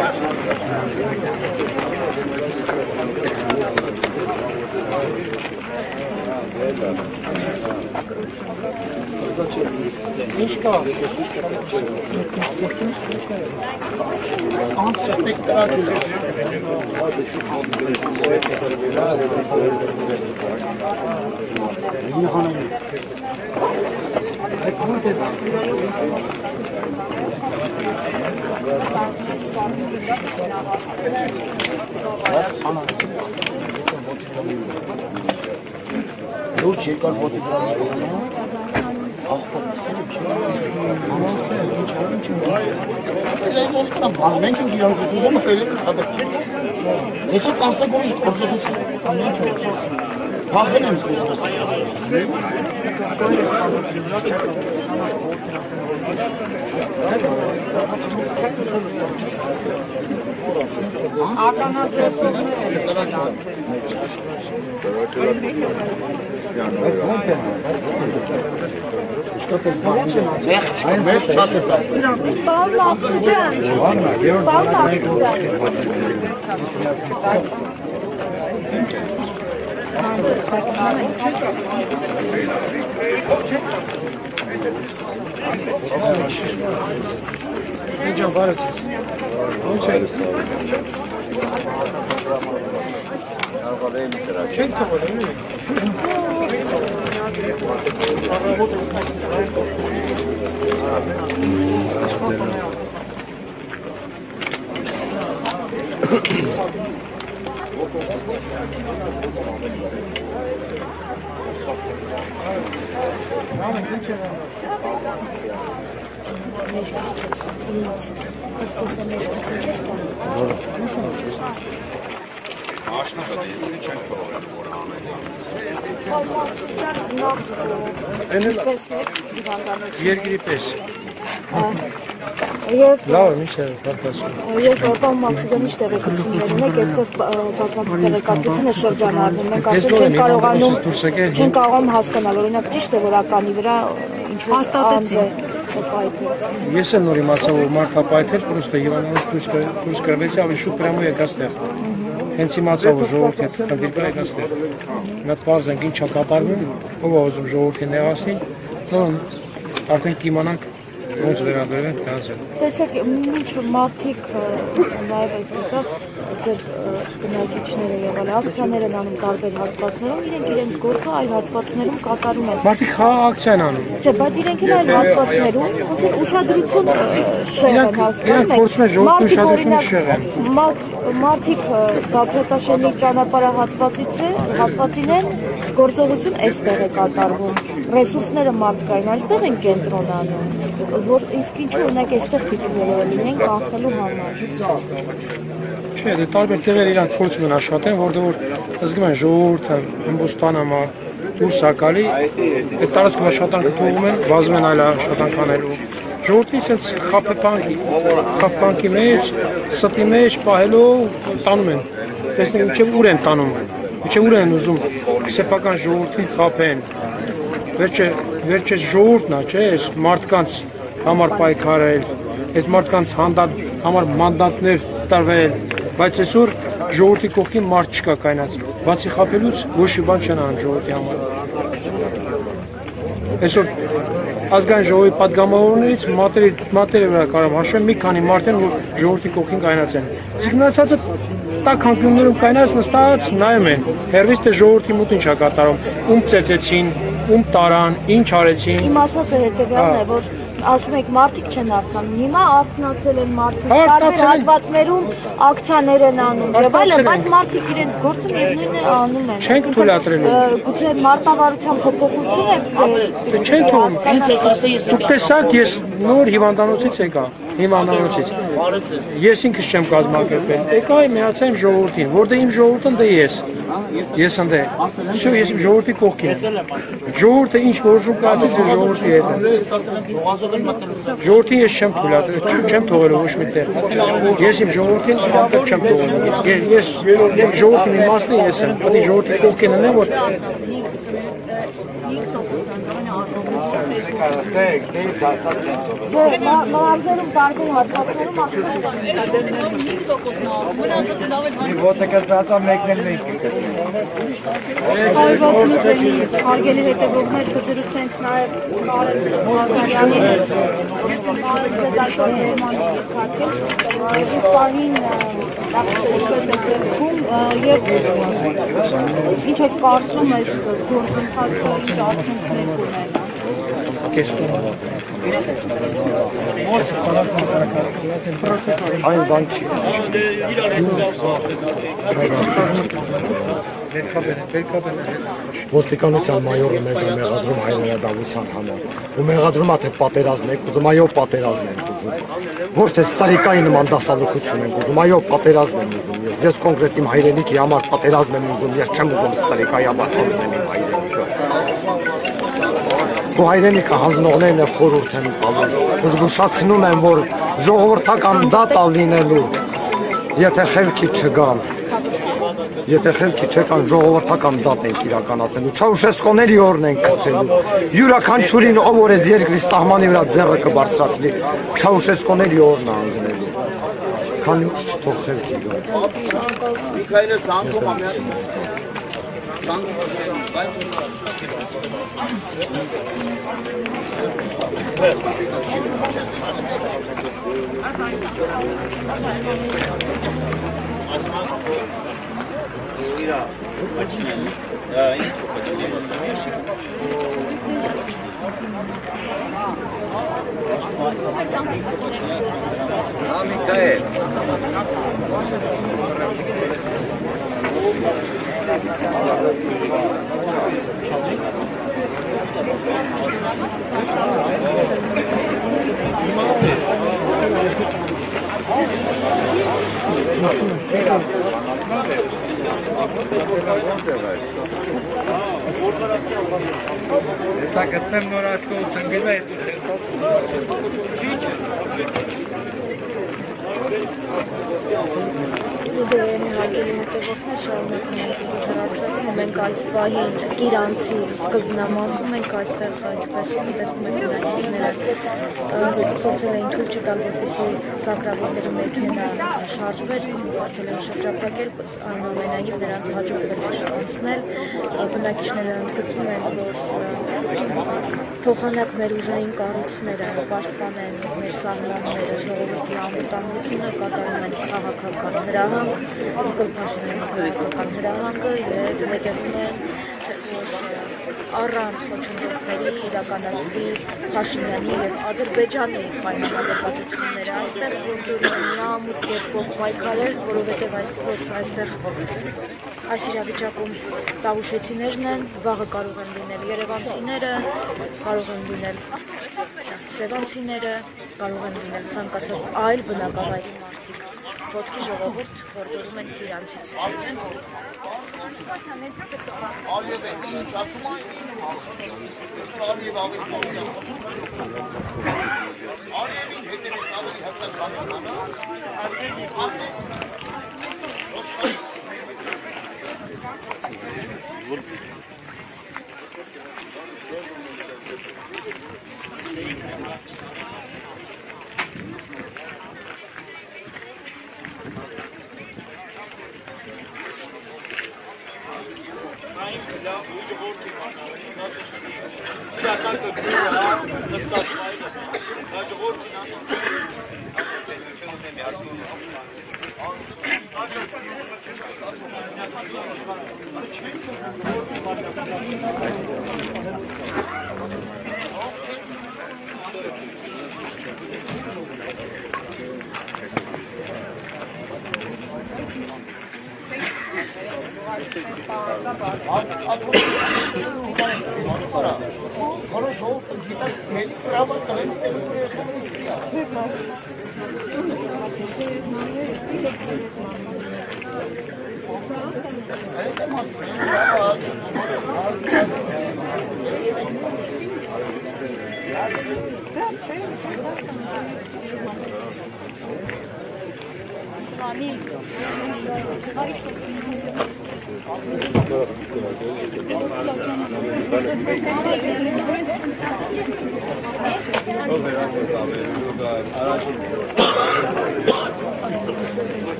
Ben kim giyiyorum tutucu ama öyle mi kadar? Geçen asla konuşup konuşuyoruz. Kahve ne istiyorsunuz? Երկրի պես։ Լավ, ինչ է պատասխան։ Ես որտեղ մաքսիմում ինչ տեղեկություններ ունեք, այստեղ բազմաթիվ տեղեկատվություն է շրջանառվում։ Մենք արդեն չենք կարողանում հասկանալ, օրինակ ճիշտ է, որ ականի վրա ինչ-որ անձ է պայթել։ Ես էլ նոր իմացա, որ մարդը պայթել, պրոստը Եվանանոց դուրս գրվեցի, ավելի շուտ պրամու եկա ստեղ։ Հենց իմացա, որ ժողովուրդի հետ խնդիր կա եկա ստեղ։ Մի հատ պարզ ենք ինչ է կատարվում, ով է ուզում ժողովրդին նեղացնի, արդեն կիմանանք ոնց վերաբերեն դասել։ Տեսեք, ինչ մարդիկ նաև այսպեսով ձեր բնակիչները եղել ակցիաներ են անում տարբեր հատվածներում, իրենք իրենց գործը այլ հատվածներում կատարում են։ Մարդիկ խաղ ակցիա են անում։ Չէ, բայց իրենք էլ այլ հատվածներում ուշադրություն շեղեն հասկանում եք։ Իրենք փորձում են ժողովրդի ուշադրությունը շեղեն։ Մարդիկ Դավթաշենի ճանապարհահատվածին են գործողություն այստեղ է կատարվում։ Ռեսուրսները մարդկային այստեղ են կենտրոնանում, որ իսկ ինչու ունեք այստեղ պիտի լինեն կանխելու համար։ Չէ, դե տարբեր տեղեր իրանք փորձում են աշխատեն, որտեղ որ զգում են ժողովուրդը Հնդուստանը դուրս ակալի, այդ տարածքում աշխատանքը թողում են, վազում են այլ աշխատանք անելու։ Ժողովրդին sense խափպանքի մեջ, ստի մեջ պահելով տանում են։ Տեսնենք ինչև ուր են տանում, ինչև ուր են ուզում սեփական ժողովրդին խափեն։ Վերջը ժողովուրդն է, չէ, այս մարդկանց համար պայքարել, այս մարդկանց համար մանդատներ տարվել, բայց այսօր ժողովրդի կողքին մարդ չկա կայնած։ Բացի խափելուց ոչ մի բան չեն անում ժողովրդի համար։ Այսօր ազգային ժողովի պատգամավորներից մատերի վրա կարող հաշվեն մի քանի մարդ են, որ ժողովրդի կողքին կայնած են։ Իսկ մնացածը տաք հանգումներում կայնած նստած նայում են, հերվից թե ժողովրդի մոտ ինչ է կատարում, ում ծեծեցին, ում տարան, ինչ արեցին։ Իմ ասածը հետևյալն է, որ ասում եք մարդիկ չեն արթնանում, հիմա արթնացել են մարդիկ, տարբեր հատվածներում ակցիաներ են անում, եւ այլն, բայց մարդիկ իրենց գործը միևնույնն է անում են։ Չենք թույլատրելու։ Գուցե մարտավարության փոփոխություն է։ Դե չեն թողում։ Դուք տեսաք, ես նոր հիվանդանոցից եկա, հիվանդանոցից։ Ես ինքս չեմ կազմակերպել։ Եկա միացա իմ ժողովրդին, որտեղ իմ ժողովուրդն դե ես ընդե։ Всё, ես իմ ժողովրդի կողքին եմ։ Ժողովուրդը ինչ որոշում կայացրեց, ժողովրդի հետ է։ Ժողովրդին ես չեմ թույլատրել, չեմ թողելու ոչ մի տեղ։ Ես իմ ժողովրդին անկախ չեմ թողելու։ Ես ժողովրդի մի մասն ես եմ, պետք է ժողովրդի կողքին եմ, որ Մարզերում տարբեր հատվածներում հարգելի հետևողներ, կզրուցենք նաև Ղազարյանի հետ, պահին և ինչ եք կարծում ես գործընթացը ինչ արդյունքներ ունեն։ Այն բան չի։ Ոստիկանության մայորը մեզ է մեղադրում հայրենադավության համար։ Ու մեղադրում է թե պատերազմ եք ուզում, այո պատերազմ ենք ուզում։ Ոչ թե սարիկայի նման դասալուկություն ենք ուզում, այո պատերազմ եմ ուզում։ Ես կոնկրետ իմ հայրենիքի համար պատերազմ եմ ուզում, ես չեմ ուզում սարիկայի համար հանձնեմ իմ հայրենիքը։ Ու հայրենիքը հանձնողներն են խորհուրդ են տալիս, զգուշացնում են, որ ժողովրդական դատ ա լինելու, Եթե խելքի չգան, եթե խելքի չկան ժողովրդական դատ ենք իրականացնելու, Չաուշեսկոների օրն ենք գցելու, յուրաքանչյուրին ով որ այս երկրի սահմանի վրա ձեռը կբարձրացնի, Չաուշեսկոների օրն է անգնելու, քանի ուշ չթող խելքի գան։ Միքայելը զանգում ամյա Так, остальное раскол сангелает. Դերենի հագելի հետևորդներ շարունակում են դրացակում, մենք այս պահին Կիրանցի սկզբնամասում ենք այստեղ ինչպես տեսնում եք բնակիչները փորձել էին թույլ չտալ, որպեսզի սակրավորների մեքենա շարժվեր, փորձել են շրջափակել, այնուամենայնիվ նրանց հաջողվել չէ անցնել, բնակիչները ընդգծում են, որ փոխանակ մեր ուժային կառույցները պաշտպանեն մեր սահմանները, ժողովրդի անվտանգությունը, կատարում են քաղաքական հրահանգ, Նիկոլ Փաշինյանի քաղաքական հրահանգը և հետևում են, որ առանց խոչընդոտների իրականացվի Փաշինյանի և Ադրբեջանի պայմանավորվածությունները այստեղ, որ միամուտ կերպով պայքարել, որովհետև այստեղ այս իրավիճակում տավուշեցիներն են, վաղը կարող են լինել երևանցիները, կարող են լինել սևանցիները, կարող են լինել ցանկացած այլ բնակավայրի մարդիկ, ոտքի ժողովուրդ հորդորում են Կիրանցից։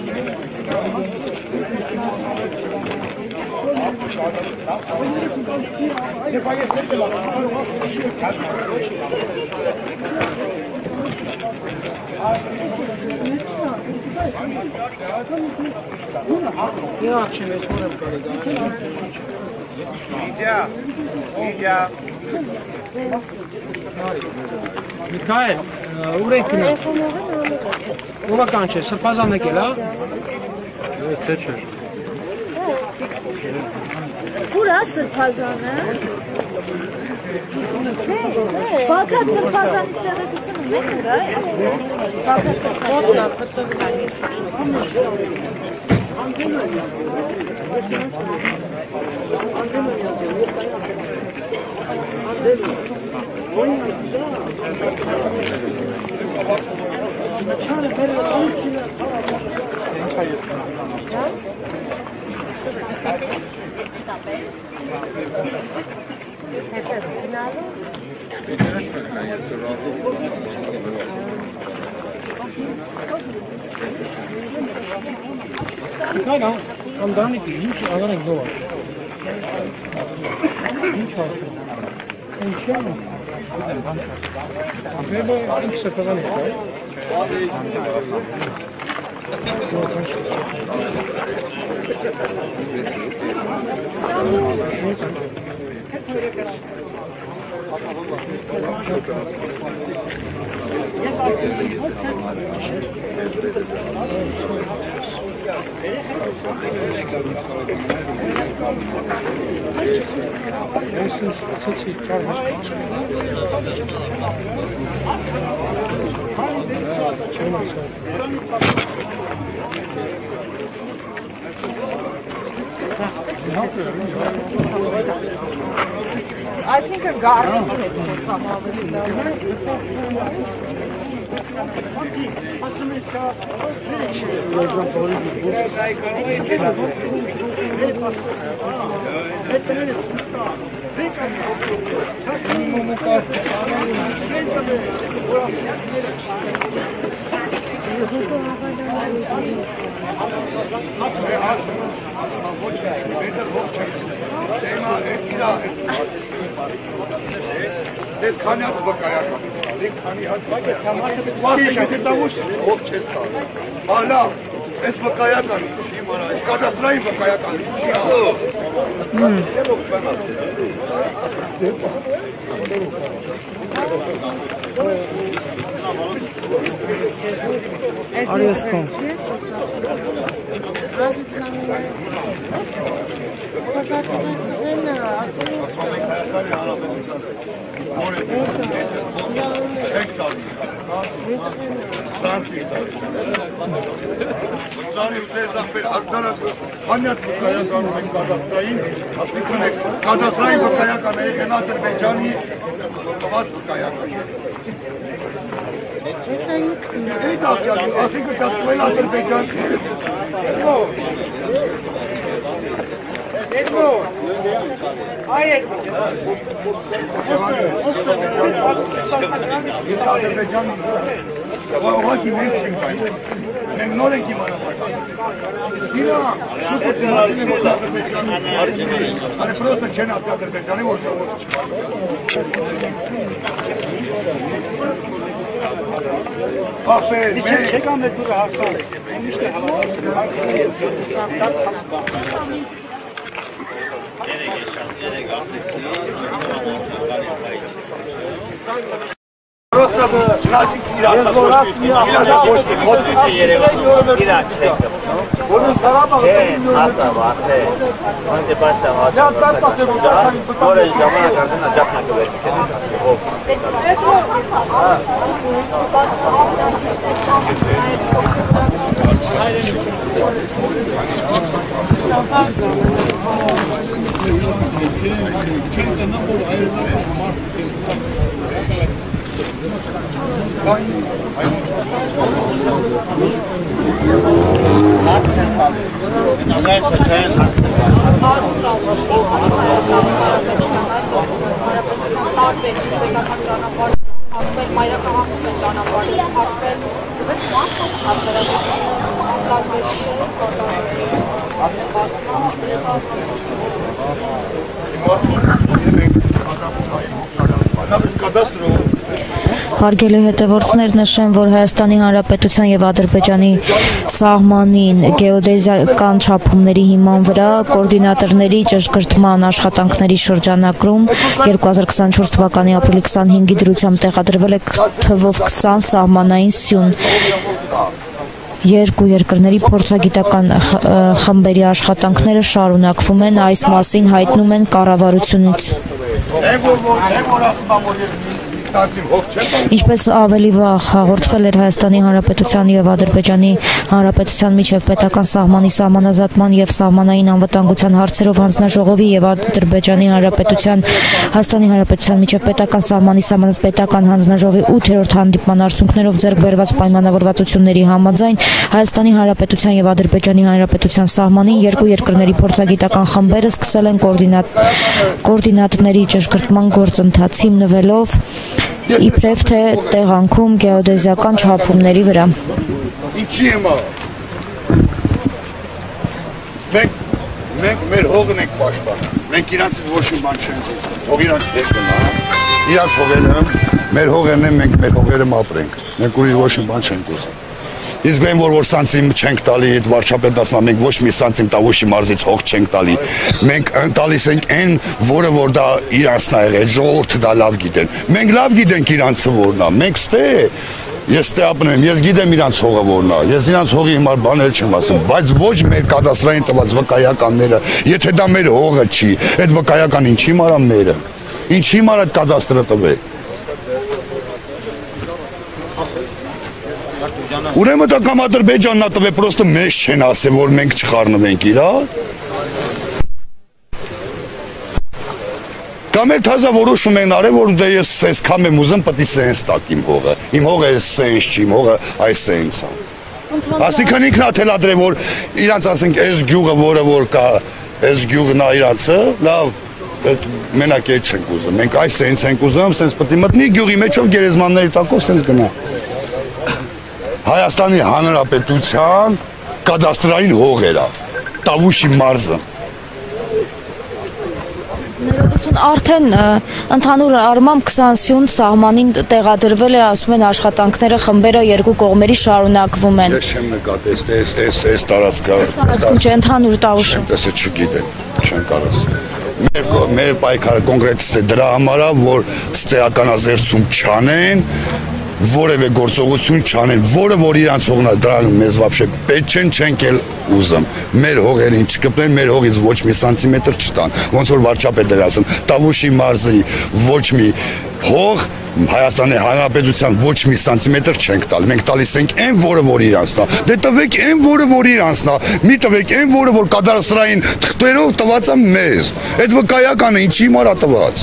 Միքայել, ուր եք գնում։ Ուրական չէ, սրբազան եկել, հա։ Թե չէ։ Ուր է սրբազանը։ Բաղդադ սրբազանի ստեղծությունը մեկ ուր է։ Բաղդադ Miքայել, անդանի ինչ աղար ենք գովար։ Ինչ ասում։ Ինչ եմ։ Ապելը ինչ սրբազան եք, I think a garlic is probably Դες քանի հատ վկայական եք, քանի հատ ով չես տալ։ Հալա, այս վկայական չի մանա, այս կադաստրային վկայական չի Արիեսկոն։ Ծանի ուտեզախբեր ակցանակ հանյատ վկայականում են կադաստրային, ասիկն է կադաստրային վկայական է են Ադրբեջանի ված վկայական։ Ասիկը կատկվել Ադրբեջան։ Ուղղակի մենք չենք այն, մենք նոր ենք իմանապաշտ։ Իրա, շուտը ծնատին եմ որ Ադրբեջանի, արի պրոստը չեն ասի Ադրբեջանի, որ շողոտ չպար։ Ախպեր, մենք… Չեք ամեր դուրը հասան, միշտ է հավատում։ Просто Նացիկ իրացա ոչ մի Երևան իրաք չեք որն Ղարաբաղը հաստա վախե անձե բաստա որը ժամանակ արդեն աջակնակ մայրաքաղաքում են ճանապարհը փակվել, Հարգելի հետևորդներ, նշեմ, որ Հայաստանի Հանրապետության եւ Ադրբեջանի սահմանին գեոդեզիական չափումների հիման վրա կոորդինատորների ճշգրտման աշխատանքների շրջանակում 2024 թվականի ապրիլի 25-ի դրությամբ տեղադրվել է թվով 20 սահմանային սյուն։ Երկու երկրների փորձագիտական խմբերի աշխատանքները շարունակվում են, այս մասին հայտնում են կառավարությունից։ Ինչպես ավելի վաղ հաղորդվել էր Հայաստանի Հանրապետության եւ Ադրբեջանի Հանրապետության միջև պետական սահմանի սահմանազատման եւ սահմանային անվտանգության հարցերով հանձնաժողովի եւ Ադրբեջանի Հանրապետության Հայաստանի Հանրապետության միջև պետական սահմանի պետական հանձնաժողովի 8-րդ հանդիպման արդյունքներով ձեռք բերված պայմանավորվածությունների համաձայն Հայաստանի Հանրապետության եւ Ադրբեջանի Հանրապետության սահմանին երկու երկրների փորձագիտական խմբերը սկսել են կոորդինատների ճշգրտման գործընթաց հիմնվելով իբրև թե տեղանքում գեոդեզիական չափումների վրա։ Ինչի՞ հիմա։ Մենք մեր հողն ենք պաշտպանում։ Մենք իրանցից ոչ մի բան չենք ուզում։ Թող իրանք հետ գնա։ Իրանց հողերը մեր հողերն են, մենք մեր հողերը ապրենք։ Մենք ուրիշ ոչ մի բան չենք ուզում։ Իսկ այն որ սանտիմ չենք տալի, այդ վարչապետն ասում է մենք ոչ մի սանտիմ Տավուշի մարզից հող չենք տալի։ Մենք տալիս ենք այն, որը որ դա իրանցն ա եղել, ժողովուրդը դա լավ գիտեն։ Մենք լավ գիտենք իրանցը որն ա։ Մենք ստե ես ստե ապրում եմ, ես գիտեմ իրանց հողը որն ա։ Ես իրանց հողի հիմար բաներ չեմ ասում, բայց ոչ մեր կադաստրային տված վկայականները, եթե դա մեր հողը չի, այդ վկայական ինչի մարա մերը։ Ինչի մարա այդ կադաստրը տվե։ Ուրեմն դա կամ Ադրբեջանն ա տվե, պրոստը մեզ չեն ասել, որ մենք չխառնվենք իրար։ Կամ էլ թազա որոշում են արել, որ դե ես այսքան եմ ուզում, պետք է սենց տակ իմ հողը։ Իմ հողը այս սենց չի, իմ հողը այս սենց ա։ Այսինքն ինքն ա թելադրել, որ իրանց ասենք այս գյուղը, որը որ կա, այս գյուղն ա իրանցը, լավ, մենակ այդ չենք ուզում։ Մենք այս սենց ենք ուզում, սենց պետք է մտնի գյուղի մեջով գերեզմանների տակով սենց գնա։ Հայաստանի Հանրապետության կադաստրային հողեր ա, Տավուշի մարզը։ Արդեն ընդհանուր առմամբ 20 սյուն սահմանին տեղադրվել է, ասում են աշխատանքները խմբերը երկու կողմերի շարունակվում են։ Ես չեմ նկատել, այս տարածքը։ Տարածքում չէ, ընդհանուր Տավուշը։ Ես չգիտեմ, չեմ կարաս։ Մեր պայքարը կոնկրետ դրա համար ա, որ ստեականազերծում չանեն, որևէ գործողություն չանեն, որը որ իրանց հողն ա, դրան մեզ վաբշե պետք չենք էլ ուզում։ Մեր հողերին չկպեն, մեր հողից ոչ մի սանտիմետր չտան, ոնց որ վարչապետն էր ասում, Տավուշի մարզի ոչ մի հող Հայաստանի Հանրապետության ոչ մի սանտիմետր չենք տալ, մենք տալիս ենք այն, որը որ իրանցն ա, դե տվեք այն, որը որ իրանցն ա, մի տվեք այն, որը որ կադաստրային թղթերով տված ա մեզ, այդ վկայականը ինչի համար ա տված։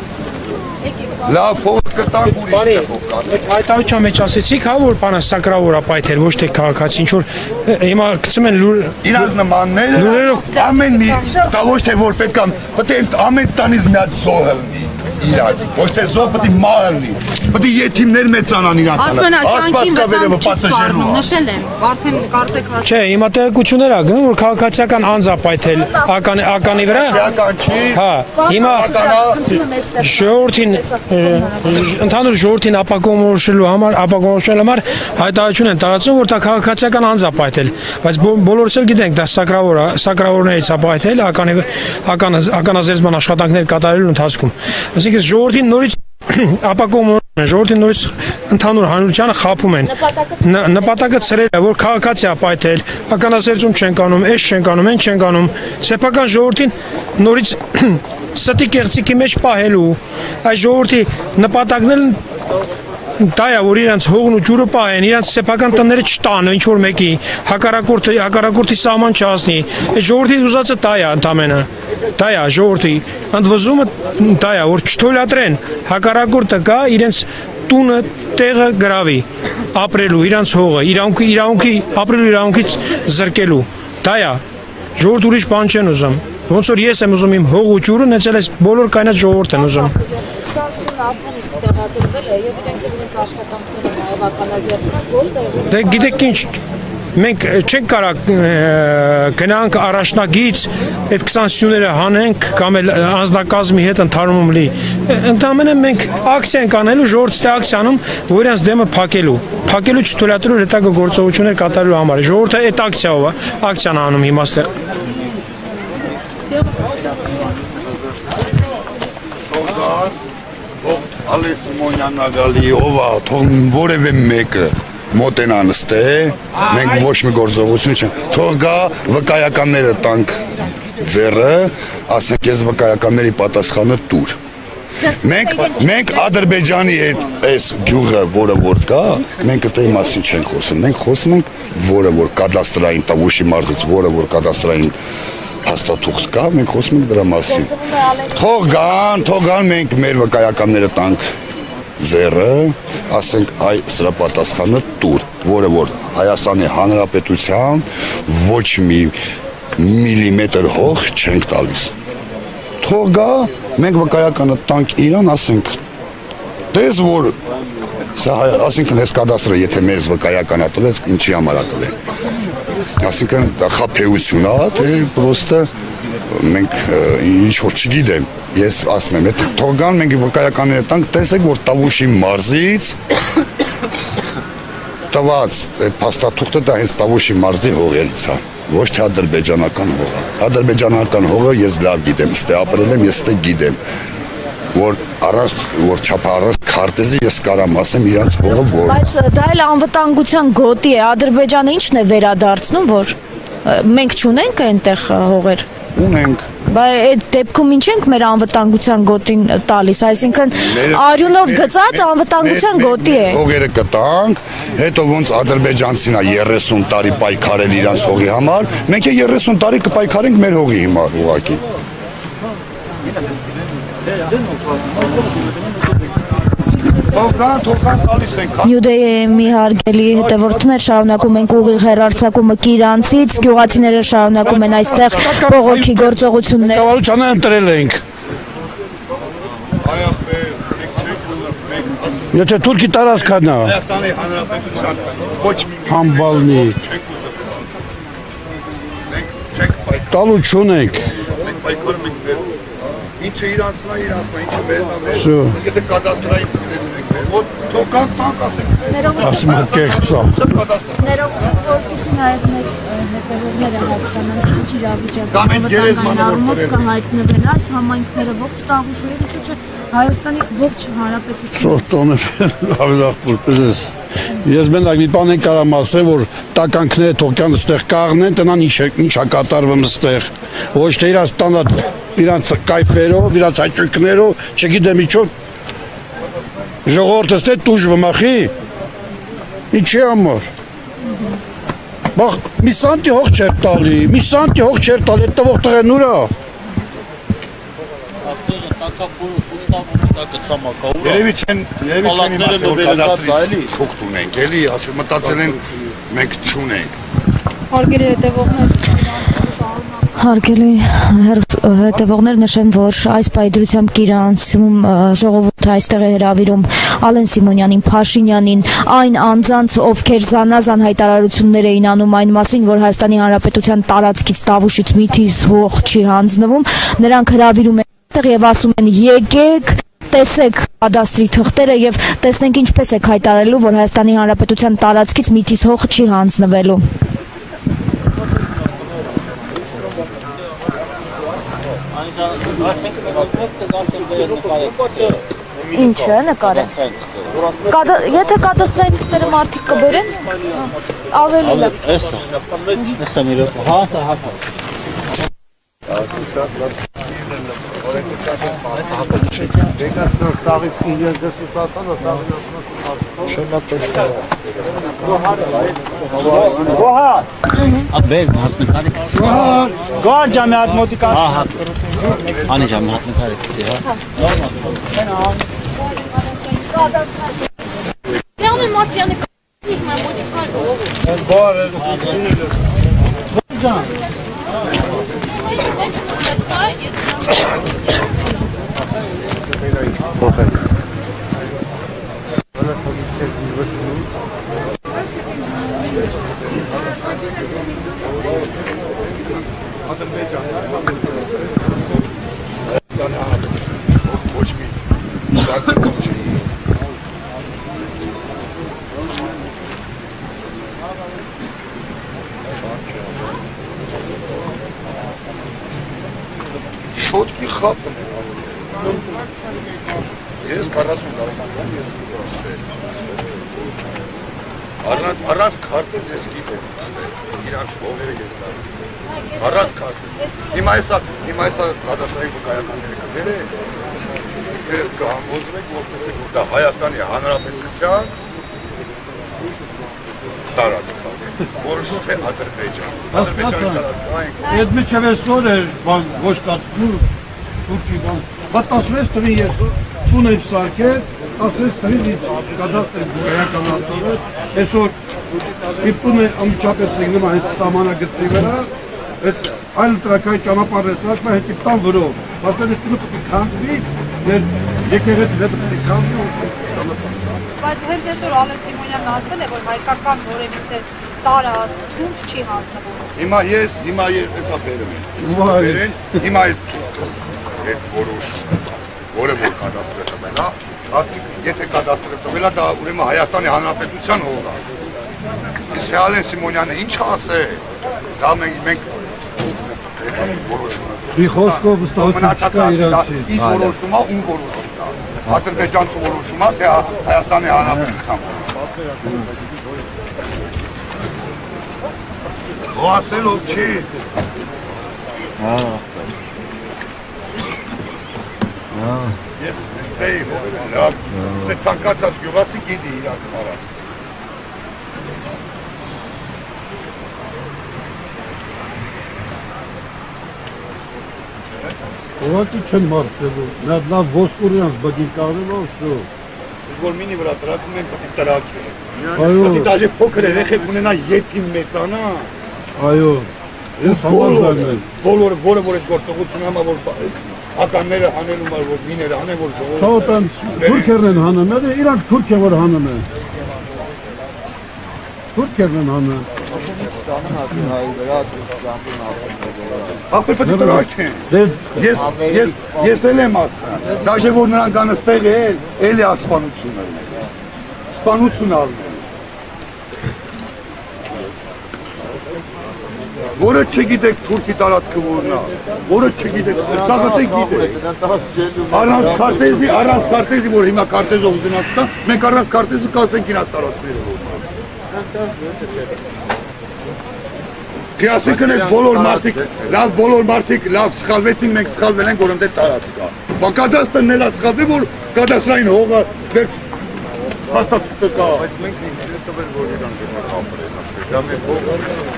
Լավ փող կտանք ուրիշ տեղով կանենք։ Հայտարարության մեջ ասեցիք, հա, որ բանը սակրավոր ա պայթել, ոչ թե քաղաքացի, ինչ որ հիմա գցում են լուր իրանց նմանները ամեն մի դա ոչ թե որ պետք է ամեն տանից մի հատ զոհ լինի իրանց, ոչ թե զոհ պետք է մահ լինի, պետք է եթիմներ մեծանան իրանց տանը, աստված կա վերևը պատժելու։ Նշել են, արդեն կարծեք հաս։ Չէ, հիմա տեղեկություններ ա գնում, որ քաղաքացիական անձ ա պայթել ականի վրա։ Քաղաքական չի։ Հա, հիմա ժողովրդին ընդհանուր ժողովրդին ապակոմորոշելու համար հայտարարություն են տարածում, որ դա քաղաքացիական անձ ա պայթել, բայց բոլորս էլ գիտենք, դա սակրավորներից ա պայթել ականազերծման աշխատանքներ կատարելու ընթացքում։ Այսինքն ժողովրդին նորից ապակոմորում են, ժողովրդին նորից ընդհանուր հանրությանը խաբում են։ Նպատակը ցրել է, որ քաղաքացի ա պայթել, ականազերծում չեն կանում, էս չեն կանում, այն չեն կանում, սեփական ժողովրդին նորից ստի կերծիկի մեջ պահելու, այս ժողովրդի նպատակն դա է, որ իրանց հողն ու ջուրը պահեն, իրանց սեփական տները չտան, ինչ որ մեկի հակառակորդի սահման չհասնի։ Այս ժողովրդի ուզածը դա է ընդամենը։ Դա է ժողովրդի ընդվզումը դա է, որ չթույլատրեն հակառակորդը գա իրենց տունը տեղը գրավի, ապրելու իրանց հողը, իրավունքի ապրելու իրավունքից զրկելու։ Դա է։ Ժողովուրդ ուրիշ բան չեն ուզում։ Ոնց որ ես եմ ուզում իմ հող ու ջուրը, նեցել ես բոլոր կայնած ժողովուրդ են ուզում։ Քսանսյունը արդեն իսկ տեղադրվել է եւ իրենք իրենց աշխատանքները նաեւ ականազերծում են որտեղ։ Դե գիտեք ինչ, մենք չենք կարող գնանք առաջնագից այդ 20 սյուները հանենք կամ էլ անձնակազմի հետ ընդհանրում լի։ Ընդամենը մենք ակցիա ենք անելու ժողովրդի ակցիանում, որ իրենց դեմը փակելու չթույլատրելու հետագա գործողություններ կատարելու համար։ Ժողովուրդը այդ ակցիան անում հիմա այստեղ։ Ալի Սիմոնյանն ագալի ով է, թող որևէ մեկը մոտենա նստե, մենք ոչ մի գործողություն չենք, թող գա վկայականները տանք ձեռը, ասենք ես վկայականների պատասխանը տուր։ Մենք Ադրբեջանի այս գյուղը, որը որ կա, մենք այդ մասին չենք խոսում, մենք խոսում ենք, որը որ կադաստրային Տավուշի մարզից, որը որ կադաստրային հաստատուղթ կա, մենք խոսում ենք դրա մասին։ Թող գան, մենք մեր վկայականները տանք ձեռը, ասենք այ սրա պատասխանը տուր, որը որ Հայաստանի Հանրապետության ոչ մի միլիմետր հող չենք տալիս։ Թող գա, մենք վկայականը տանք իրան, ասենք, տես որ, ասենք ես կադաստրը, եթե մեզ վկայականա տվեց, ինչի համար տվեց։ Այսինքն խաբեություն է, թե պրոստը մենք ինչ որ չգիտեմ, ես ասում եմ, թող գան մենք վկայականները տանք, տեսեք, որ Տավուշի մարզից տված այդ փաստաթուղթը դա հենց Տավուշի մարզի հողերից է, ոչ թե ադրբեջանական հողը։ Ադրբեջանական հողը ես լավ գիտեմ, ստե ապրել եմ, ես ստե գիտեմ, որ առանց որ չափառած քարտեզի ես կարամ ասեմ իրանց հողը որ։ Բայց դա էլ անվտանգության գոտի է, Ադրբեջանը ի՞նչն է վերադարձնում, որ մենք չունենք այնտեղ հողեր։ Ունենք։ Բայց այդ դեպքում ինչ ենք մեր անվտանգության գոտին տալիս, այսինքն արյունով գծած անվտանգության գոտի է։ Հողերը կտանք, հետո ոնց ադրբեջանցին է 30 տարի պայքարել իրանց հողի համար, մենք 30 տարի կպայքարենք մեր հողի համար ուղղակի։ Նյուդեյի հարգելի հետևորդներ, շարունակում ենք ուղիղ հեռարձակումը Կիրանցից, գյուղացիները շարունակում են այստեղ բողոքի գործողություններ։ Կառավարությանը ընտրել ենք։ Եթե թուրքի տարածքն է։ Հայաստանի Հանրապետության ոչ մի համբալնի։ Տալու չունենք։ Մենք պայքարում ենք մեր։ Ինչը իրանցնա, ինչը մերնա։ Եթե կադաստրային որ թողանք տանք ասենք։ Ասում եք կեղծա։ Ներողություն, որպեսզի նաև մեզ հետևողները հասկանան ինչ իրավիճակում կհայտնվեն այս համայնքները ողջ Տավուշը եւ ինչու՞ չէ Հայաստանի ողջ հանրապետությունը։ Սորտոներ ավելախորպես ես մենակ մի բան եմ կարամ ասել որ տականքները թողքան այստեղ կաղնեն տնան ինչա կատարվում այստեղ ոչ թե իրանց տանա իրանց կայֆերով իրանց հաճույքներով չգիտեմ ինչով ժողովուրդը ստե տուժ վմախի ինչի համար բախ մի սանտի հող չեր տալի այդ տվող տղեն ուրա երևի չեն իմացել որ կադաստրից թուղթ ունենք էլի մտածել են մենք չունենք Հարգելի հետևողներ Հարգելի հետևողներ նշեմ, որ այս պայդրությամբ Կիրանցում ժողովուրդը այստեղ է հրավիրում Ալեն Սիմոնյանին, Փաշինյանին, այն անձանց, ովքեր զանազան հայտարարություններ էին անում այն մասին, որ Հայաստանի Հանրապետության տարածքից Տավուշից մի թիվ հող չի հանձնվում, նրանք հրավիրում են այստեղ եւ ասում են եկեք տեսեք կադաստրի թղթերը եւ տեսնենք ինչպես եք հայտարարելու, որ Հայաստանի Հանրապետության տարածքից մի թիվ հող չի հանձնվելու։ Ինչը նկարել։ Եթե կադաստրային թղթերը մարդիկ կբերեն, ավելի լավ։ Էսա մի րոպե։ Հա, հա։ Աբեր մատնկարի կցի։ Գար ջամիատ մոտիկա։ Հա։ Անի ջամիատ նկարի կցի, հա։ Նամի մատյանը կնիկ մա մոչկար։ Բար։ Ջան։ փոխել։ Շոտկի խապն է ես 40 տարեկան եմ առանց քարտեզ ես գիտեմ իրանք ովերը ես դառնում առանց քարտեզ հիմա էսա կադաստրային վկայականները կբերը ես կհամոզում եք որ տեսեք որ դա Հայաստանի Հանրապետության տարածք որոշ թե Ադրբեջան Այդ միջև այսօր էր ոչ Թուրքի բան, բայց 16 տրին ես շուն եմ սարկել, 16 տրին կադաստրի գոյականատորը, այսօր իպտուն է ամիջապես եղնում այդ սամանագծի վրա, այլ տրակայի ճանապարհ է սարկում, հետ իպտան վրով, բայց այդ տունը պտի քանդվի, եկեղեցին հետ պտի քանդվի, բայց հենց այսօր Ալեն Սիմոնյանն ասել է, որ հայկական որևիցե տարած թուրք չի հանձնվում։ Հիմա ես հեսա բերում եմ, հիմա այդ որոշումը, որը որ կադաստրը տվել է, եթե կադաստրը տվել է, դա ուրեմն Հայաստանի Հանրապետության հող է։ Իսկ Ալեն Սիմոնյանը ինչ ասե, դա մենք որոշումը։ Մի խոսքով վստահություն չկա իրանցի։ Ինչ որոշումը, ում որոշումն է։ Ադրբեջանցու որոշումը, թե Հայաստանի Հանրապետության որոշումը։ Ասելով չի։ Ես ստեի լավ, ստե ցանկացած գյուղացի գիտի իրաց մարած։ Ուղղակի չեն մարսելու, նա լավ ոսկուր իրանց բգին կարելով շո։ Որ մինի վրա տրակում են պետք տրակել։ Պետք դաժե փոքր երեխեք ունենա յետին մեծանա։ Այո, ես համաձայն եմ։ Բոլորը որը որ այդ գործողությունը համա որ հականները հանելու մար որ միները հանեն որ ժողովուրդը։ Սա թուրքերն են հանում, իրանք թուրք է որ հանում են։ Թուրքերն են հանում։ Ապեր պետք տրակեն։ Ես էլ եմ ասա։ Դաժե որ նրանք անստեղ էլի ասպանությունը։ Սպանություն արվում։ Որը չգիտեք թուրքի տարածքը որն է, որը չգիտեք, սաղը գիտեք։ Առանց քարտեզի, որ հիմա քարտեզով ուզենաք տա, մենք առանց քարտեզի կասենք իրաց տարածքները որն է։ Ասենքն այդ բոլոր մարդիկ լավ սխալվեցին, մենք սխալվել ենք, որ ընդե տարածք կա։ Բա կադաստրն էլ է սխալվել, որ կադաստրային հողը վերջ հաստատ կա։ Բայց մենք ինքներս տվել, որ իրանք ապրեն, դա մեր հողը։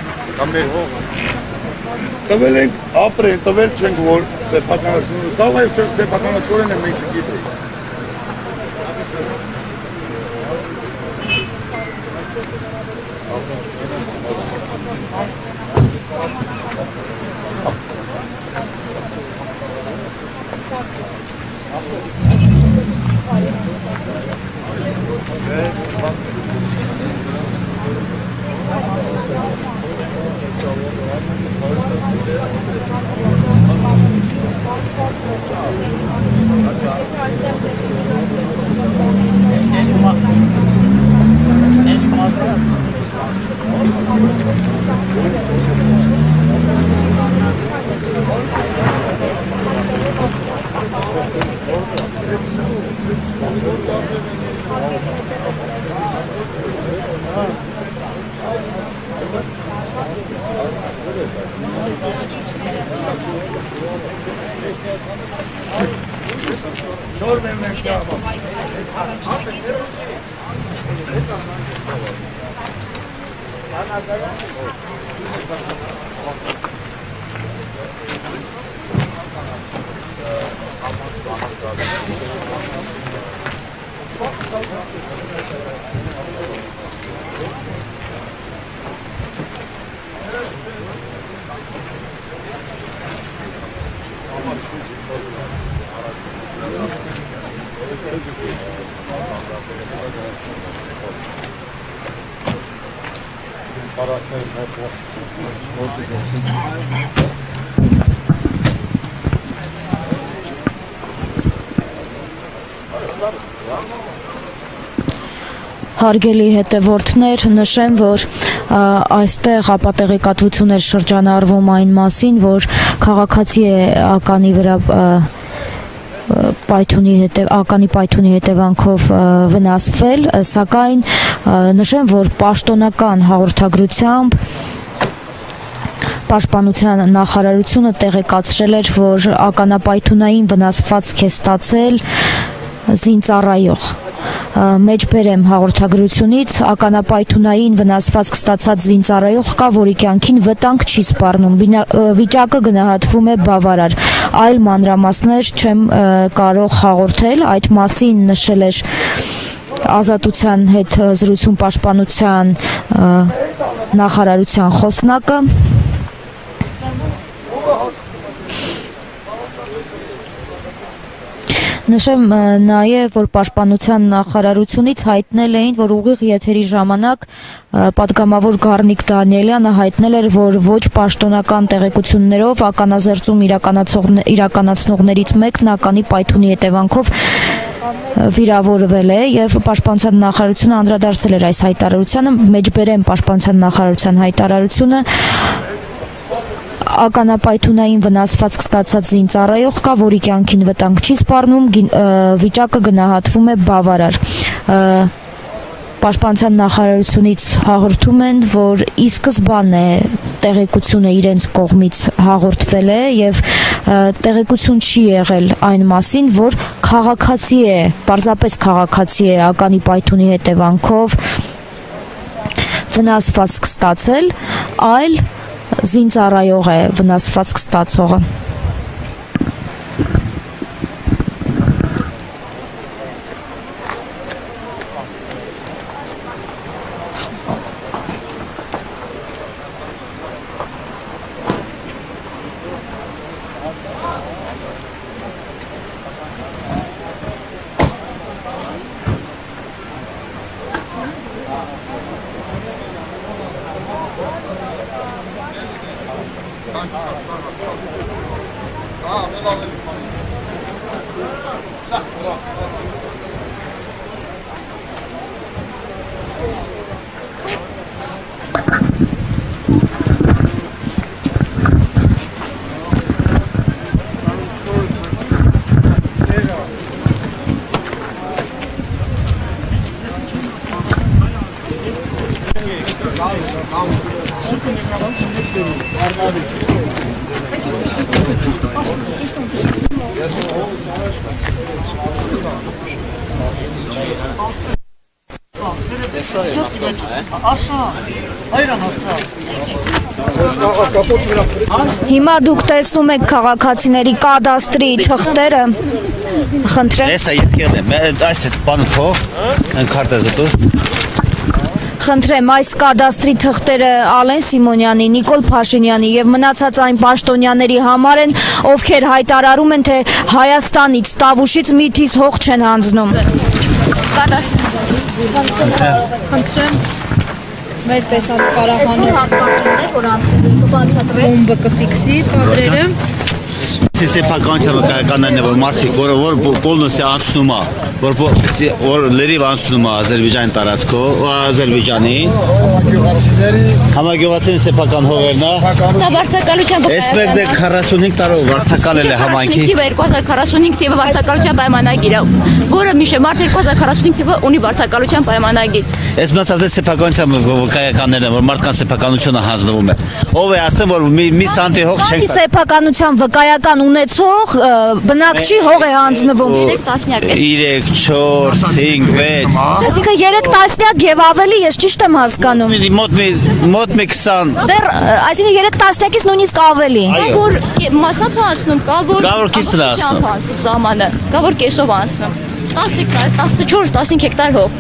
Տվել ենք ապրեն, տվել չենք, որ սեփականացնելու, կարող է սեփականացնորեն են մենք չգիտենք։ Հարգելի հետևորդներ, նշեմ, որ այստեղ ապատեղեկատվություններ շրջանառվում այն մասին, որ քաղաքացի է ականի վրա ականի պայթունի հետևանքով վնասվել, սակայն նշեմ, որ պաշտոնական հաղորդագրությամբ Պաշտպանության նախարարությունը տեղեկացրել էր, որ ականապայթունային վնասվածք է ստացել զինծառայող։ Մեջբերեմ հաղորդագրությունից ականապայթունային վնասվածք ստացած զինծառայող կա, որի կյանքին վտանգ չի սպառնում, վիճակը գնահատվում է բավարար, այլ մանրամասներ չեմ կարող հաղորդել, այդ մասին նշել էր Ազատության հետ զրույցում Պաշտպանության նախարարության խոսնակը։ Նշեմ նաև, որ Պաշտպանության նախարարությունից հայտնել էին, որ ուղիղ եթերի ժամանակ պատգամավոր Գառնիկ Դանիելյանը հայտնել էր, որ ոչ պաշտոնական տեղեկություններով ականազերծում իրականացնողներից մեկն ականի պայթունի հետևանքով վիրավորվել է եւ Պաշտպանության նախարարությունը անդրադարձել էր այս հայտարարությանը, մեջբերեմ Պաշտպանության նախարարության հայտարարությունը ականապայթունային վնասվածք ստացած զինծառայող կա, որի կյանքին վտանգ չի սպառնում, վիճակը գնահատվում է բավարար։ Պաշտպանության նախարարությունից հաղորդում են, որ ի սկզբանե տեղեկությունը իրենց կողմից հաղորդվել է եւ տեղեկություն չի եղել այն մասին, որ քաղաքացի է, պարզապես քաղաքացի է ականի պայթունի հետևանքով վնասվածք ստացել, այլ զինծառայող է վնասվածք ստացողը։ Հիմա դուք տեսնում եք քաղաքացիների կադաստրի թղթերը, խնդրեմ։ Ես եկել եմ, այս բանը թող, քարտը դուր։ Խնդրեմ, այս կադաստրի թղթերը Ալեն Սիմոնյանի, Նիկոլ Փաշինյանի եւ մնացած այն պաշտոնյաների համար են, ովքեր հայտարարում են, թե Հայաստանից, Տավուշից մի թիզ հող չեն հանձնում։ Խնդրեմ, մեր պետական հատվածներ, որ անցնելու կբացատրել, բոմբը կֆիքսի կադրերը։ Սեփականության վկայականներն է, որ մարդիկ, որ բոլնոսի անցնում է, որ լրիվ անցնում է Ադրբեջանի տարածքով, Ադրբեջանի համագյուղացիների սեփական հողերն է։ Սա վարձակալության Էսպեկտ 45 տարով վարձակալել է համայնքի։ 2045 թիվը վարձակալության պայմանագիր է, որը միշտ մարտ 2045 թիվը ունի վարձակալության պայմանագիր։ Այս մնացած սեփականության վկայականներն, որ մարդկանց սեփականությունը հանձնվում է։ Ով է ասում, որ մի սանտի հող չենք տա։ Սեփականության վկայական ունեցող բնակչի հող է հանձնվում 3 տասնյակ է։ 3, 4, 5, 6։ Այսինքն 3 տասնյակ եւ ավելի, ես ճիշտ եմ հասկանում։ Մոտ մի 20։ Դեռ, այսինքն 3 տասնյակից նույնիսկ ավելի։ Որ մասամբ անցնում, կա որ կիսն անցնում։ Զամանը, կա որ կեսով անցնում։ 10 հեկտար, 14, 15 հեկտար հող։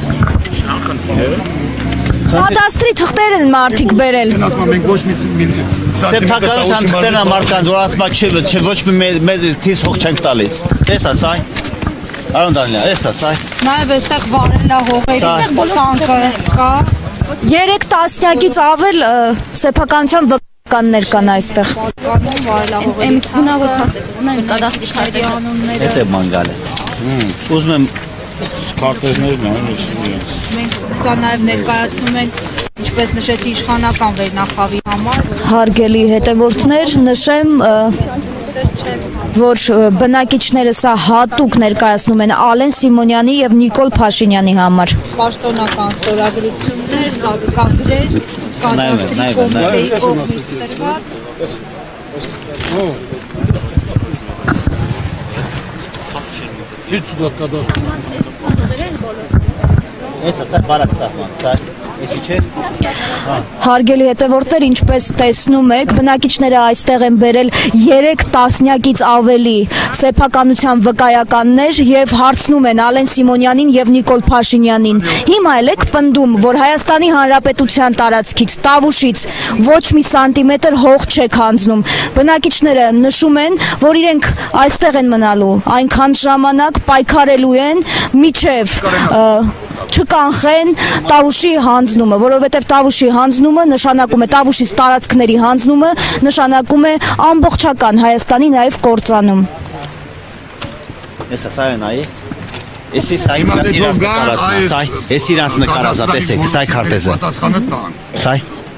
Կադաստրի թղթեր են մարդիկ բերել։ Մենք ոչ մի սեփականության թղթերն է մարդկանց, որ ասում ոչ մի թիզ հող չենք տալիս։ Տեսա սա։ Արոն Դանիելյան, էսա սա։ Նաև այստեղ վարելա հողերի ցանկը կա։ 3 տասնյակից ավել սեփականության վկաններ կան այստեղ։ Էդ է մանգալը։ Ուզում եմ քարտեզներն են, մենք սա նաև ներկայացնում ենք, ինչպես նշեցի, իշխանական վերնախավի համար։ Հարգելի հետևորդներ, նշեմ, որ բնակիչները սա հատուկ ներկայացնում են Ալեն Սիմոնյանի եւ Նիկոլ Փաշինյանի համար։ Պաշտոնական ստորագրություններ, ծածկագրեր, կադաստրի կոմիտեի կողմից տրված։ Հարգելի հետևորդներ, ինչպես տեսնում եք, բնակիչները այստեղ են բերել 3 տասնյակից ավելի սեփականության վկայականներ եւ հարցնում են Ալեն Սիմոնյանին եւ Նիկոլ Փաշինյանին։ Հիմա եք պնդում, որ Հայաստանի Հանրապետության տարածքից, Տավուշից ոչ մի սանտիմետր հող չեք հանձնում։ Բնակիչները նշում են, որ իրենք այստեղ են մնալու այնքան ժամանակ, պայքարելու են միջև չկանխեն Տավուշի հանձնումը, որովհետև Տավուշի հանձնումը նշանակում է Տավուշից տարածքների հանձնումը նշանակում է ամբողջական Հայաստանի նաև կործանում։ Էսա սա է նայի։ Էսի սա իրանց նկարազա, սա, էս իրանց նկարազա, տեսեք, սա քարտեզը։ Սա։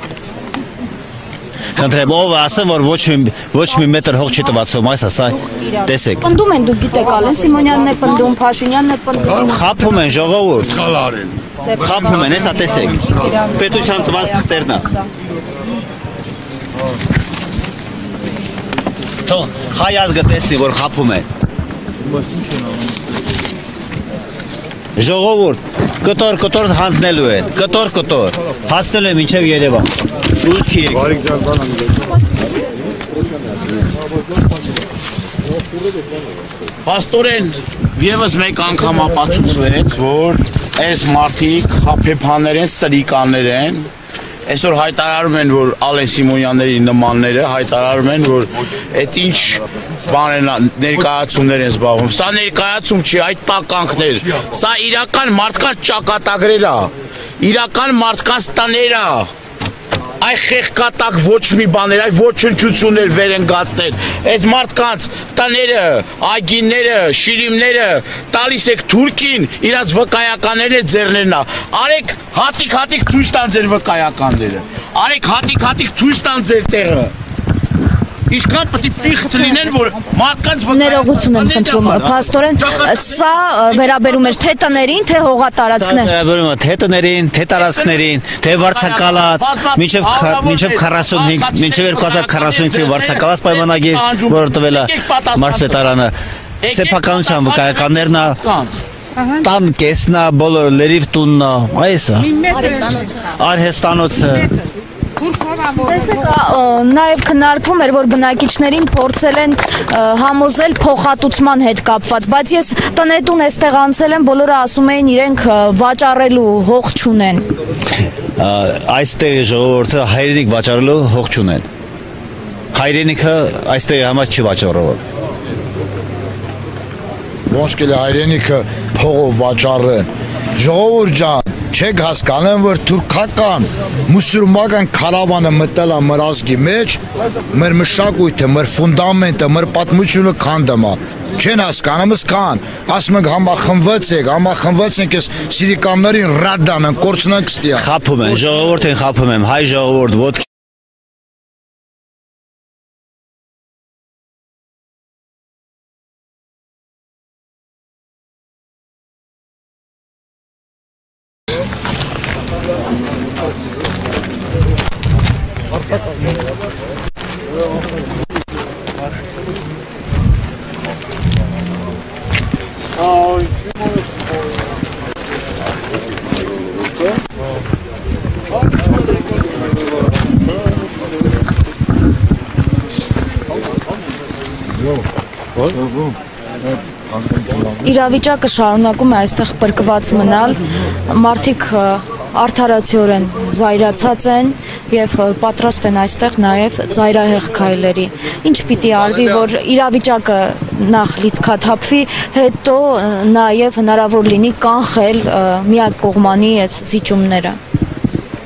Խնդրեմ, ով ասեմ, որ ոչ մի մետր հող չի տվածում, այս ասա, տեսեք։ Պնդում են, դուք գիտեք, Ալեն Սիմոնյանն է պնդում, Փաշինյանն է պնդում։ Խափում են ժողովուրդ։ Խափում են, էսա տեսեք։ Պետության տված թղթերն է։ Թող հայ ազգը տեսնի, որ խափում է։ Ժողովուրդ, կտոր հանձնելու են, կտոր, հանձնելու են մինչև Երևան։ Ուշքի եք։ Պաստորեն եւս մեկ անգամ ապացուցվեց, որ այս մարդիկ խափեփաներ են, սրիկաններ են։ Այսօր հայտարարում են, որ Ալեն Սիմոնյանների նմանները հայտարարում են, որ այդ ինչ բան են ներկայացումներ են զբաղվում։ Սա ներկայացում չի, այդ տականքներ։ Սա իրական մարդկանց ճակատագրեր է։ Իրական մարդկանց տաներ է։ Այ խեղկատակ ոչ մի բաներ, այ ոչնչություններ վեր են գացնել։ Այս մարդկանց տները, այգիները, շիրիմները տալիս եք Թուրքին, իրաց վկայականները ձեռներն է։ Արեք հատիկ ցույց տան ձեր վկայականները։ Արեք հատիկ ցույց տան ձեր տեղը։ Ինչքան պետք է պիղծ լինեն, որ մարդկանց ներողություն եմ խնդրում, Փաստորեն, սա վերաբերում է թե տներին, թե հողատարածքներին։ Վերաբերում է թե տներին, թե տարածքներին, թե վարձակալած, մինչև 2045 վարձակալած պայմանագիր, որը տվել է Մարզպետարանը, սեփականության վկայականներն է, տան կեսն է, բոլոր լրիվ տունն է, այս է, արհեստանոցը։ Տեսեք, նաև քննարկվում էր, որ բնակիչներին փորձել են համոզել փոխհատուցման հետ կապված, բայց ես տնետուն այստեղ անցել եմ, բոլորը ասում էին իրենք վաճառելու հող չունեն։ Այստեղ ժողովուրդը հայրենիք վաճառելու հող չունեն։ Հայրենիքը այստեղ համար չի վաճառվում։ Ոնց կելի հայրենիքը փողով վաճառեն։ Ժողովուրդ ջան, չեք հասկանում, որ թուրքական մուսուլմանական քարավանը մտել է մեր ազգի մեջ, մեր մշակույթը, մեր ֆունդամենտը, մեր պատմությունը քանդում է։ Չեն հասկանում, ասկան, ասում ենք համախմբվեց եք այս սիրիկաններին ռադանն կորցնանք ստիա։ Խափում են, ժողովուրդին խափում եմ, հայ ժողովուրդ ոտքի Իրավիճակը շարունակում է այստեղ պրկված մնալ, մարդիկ արդարացիորեն զայրացած են եւ պատրաստ են այստեղ նաեւ զայրահեղ քայլերի։ Ինչ պիտի արվի, որ իրավիճակը նախ լիցքաթափվի, հետո նաեւ հնարավոր լինի կանխել միակողմանի այս զիջումները։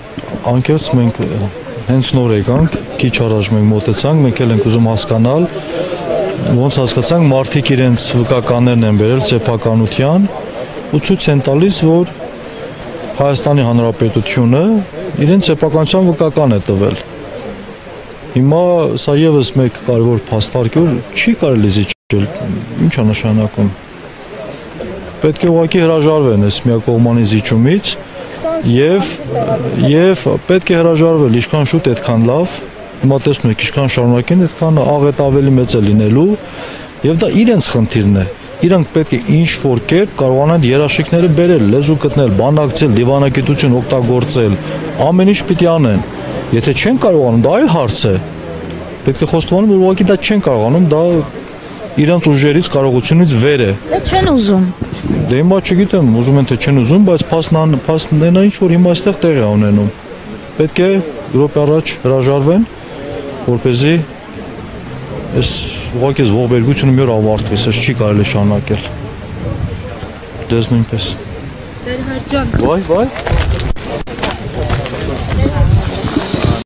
անկեղծ մենք հենց նոր եկանք, քիչ առաջ մենք մոտեցանք, մենք էլ ենք ուզում հասկանալ, ոնց հասկացանք, մարդիկ իրենց վկականներն են բերել սեփականության ու ցույց են տալիս, որ Հայաստանի Հանրապետությունը իրենց սեփականության վկական է տվել։ Հիմա սա եւս մեկ կարևոր փաստարկ է, որ չի կարելի զիջել, ինչ է նշանակում։ Պետք է ուղղակի հրաժարվեն այս միակողմանի զիջումից եւ պետք է հրաժարվել ինչքան շուտ այդքան լավ, հիմա տեսնում եք ինչքան շարունակեն այդքան աղետ ավելի մեծ է լինելու եւ դա իրենց խնդիրն է։ Իրանք պետք է ինչ-որ կերպ կարողանան երաշխիքները բերել, լեզու գտնել, բանակցել, դիվանագիտություն օգտագործել, ամեն ինչ պիտի անեն։ Եթե չեն կարողանում, դա այլ հարց է։ Պետք է խոստովանում, որ ուղղակի դա չեն կարողանում, դա իրենց ուժերից, կարողությունից վեր է։ Թե չեն ուզում։ Դե հիմա չգիտեմ, ուզում են թե չեն ուզում, բայց փաստն է ինչ որ հիմա այստեղ տեղ է ունենում։ Պետք է րոպե առաջ հրաժարվեն, որպեսզի այս ուղղակի ողբերգությունը մի օր ավարտվի, սա չի կարելի շարունակել։ Դες նույնպես։ Դեր Հարջան։ Վայ։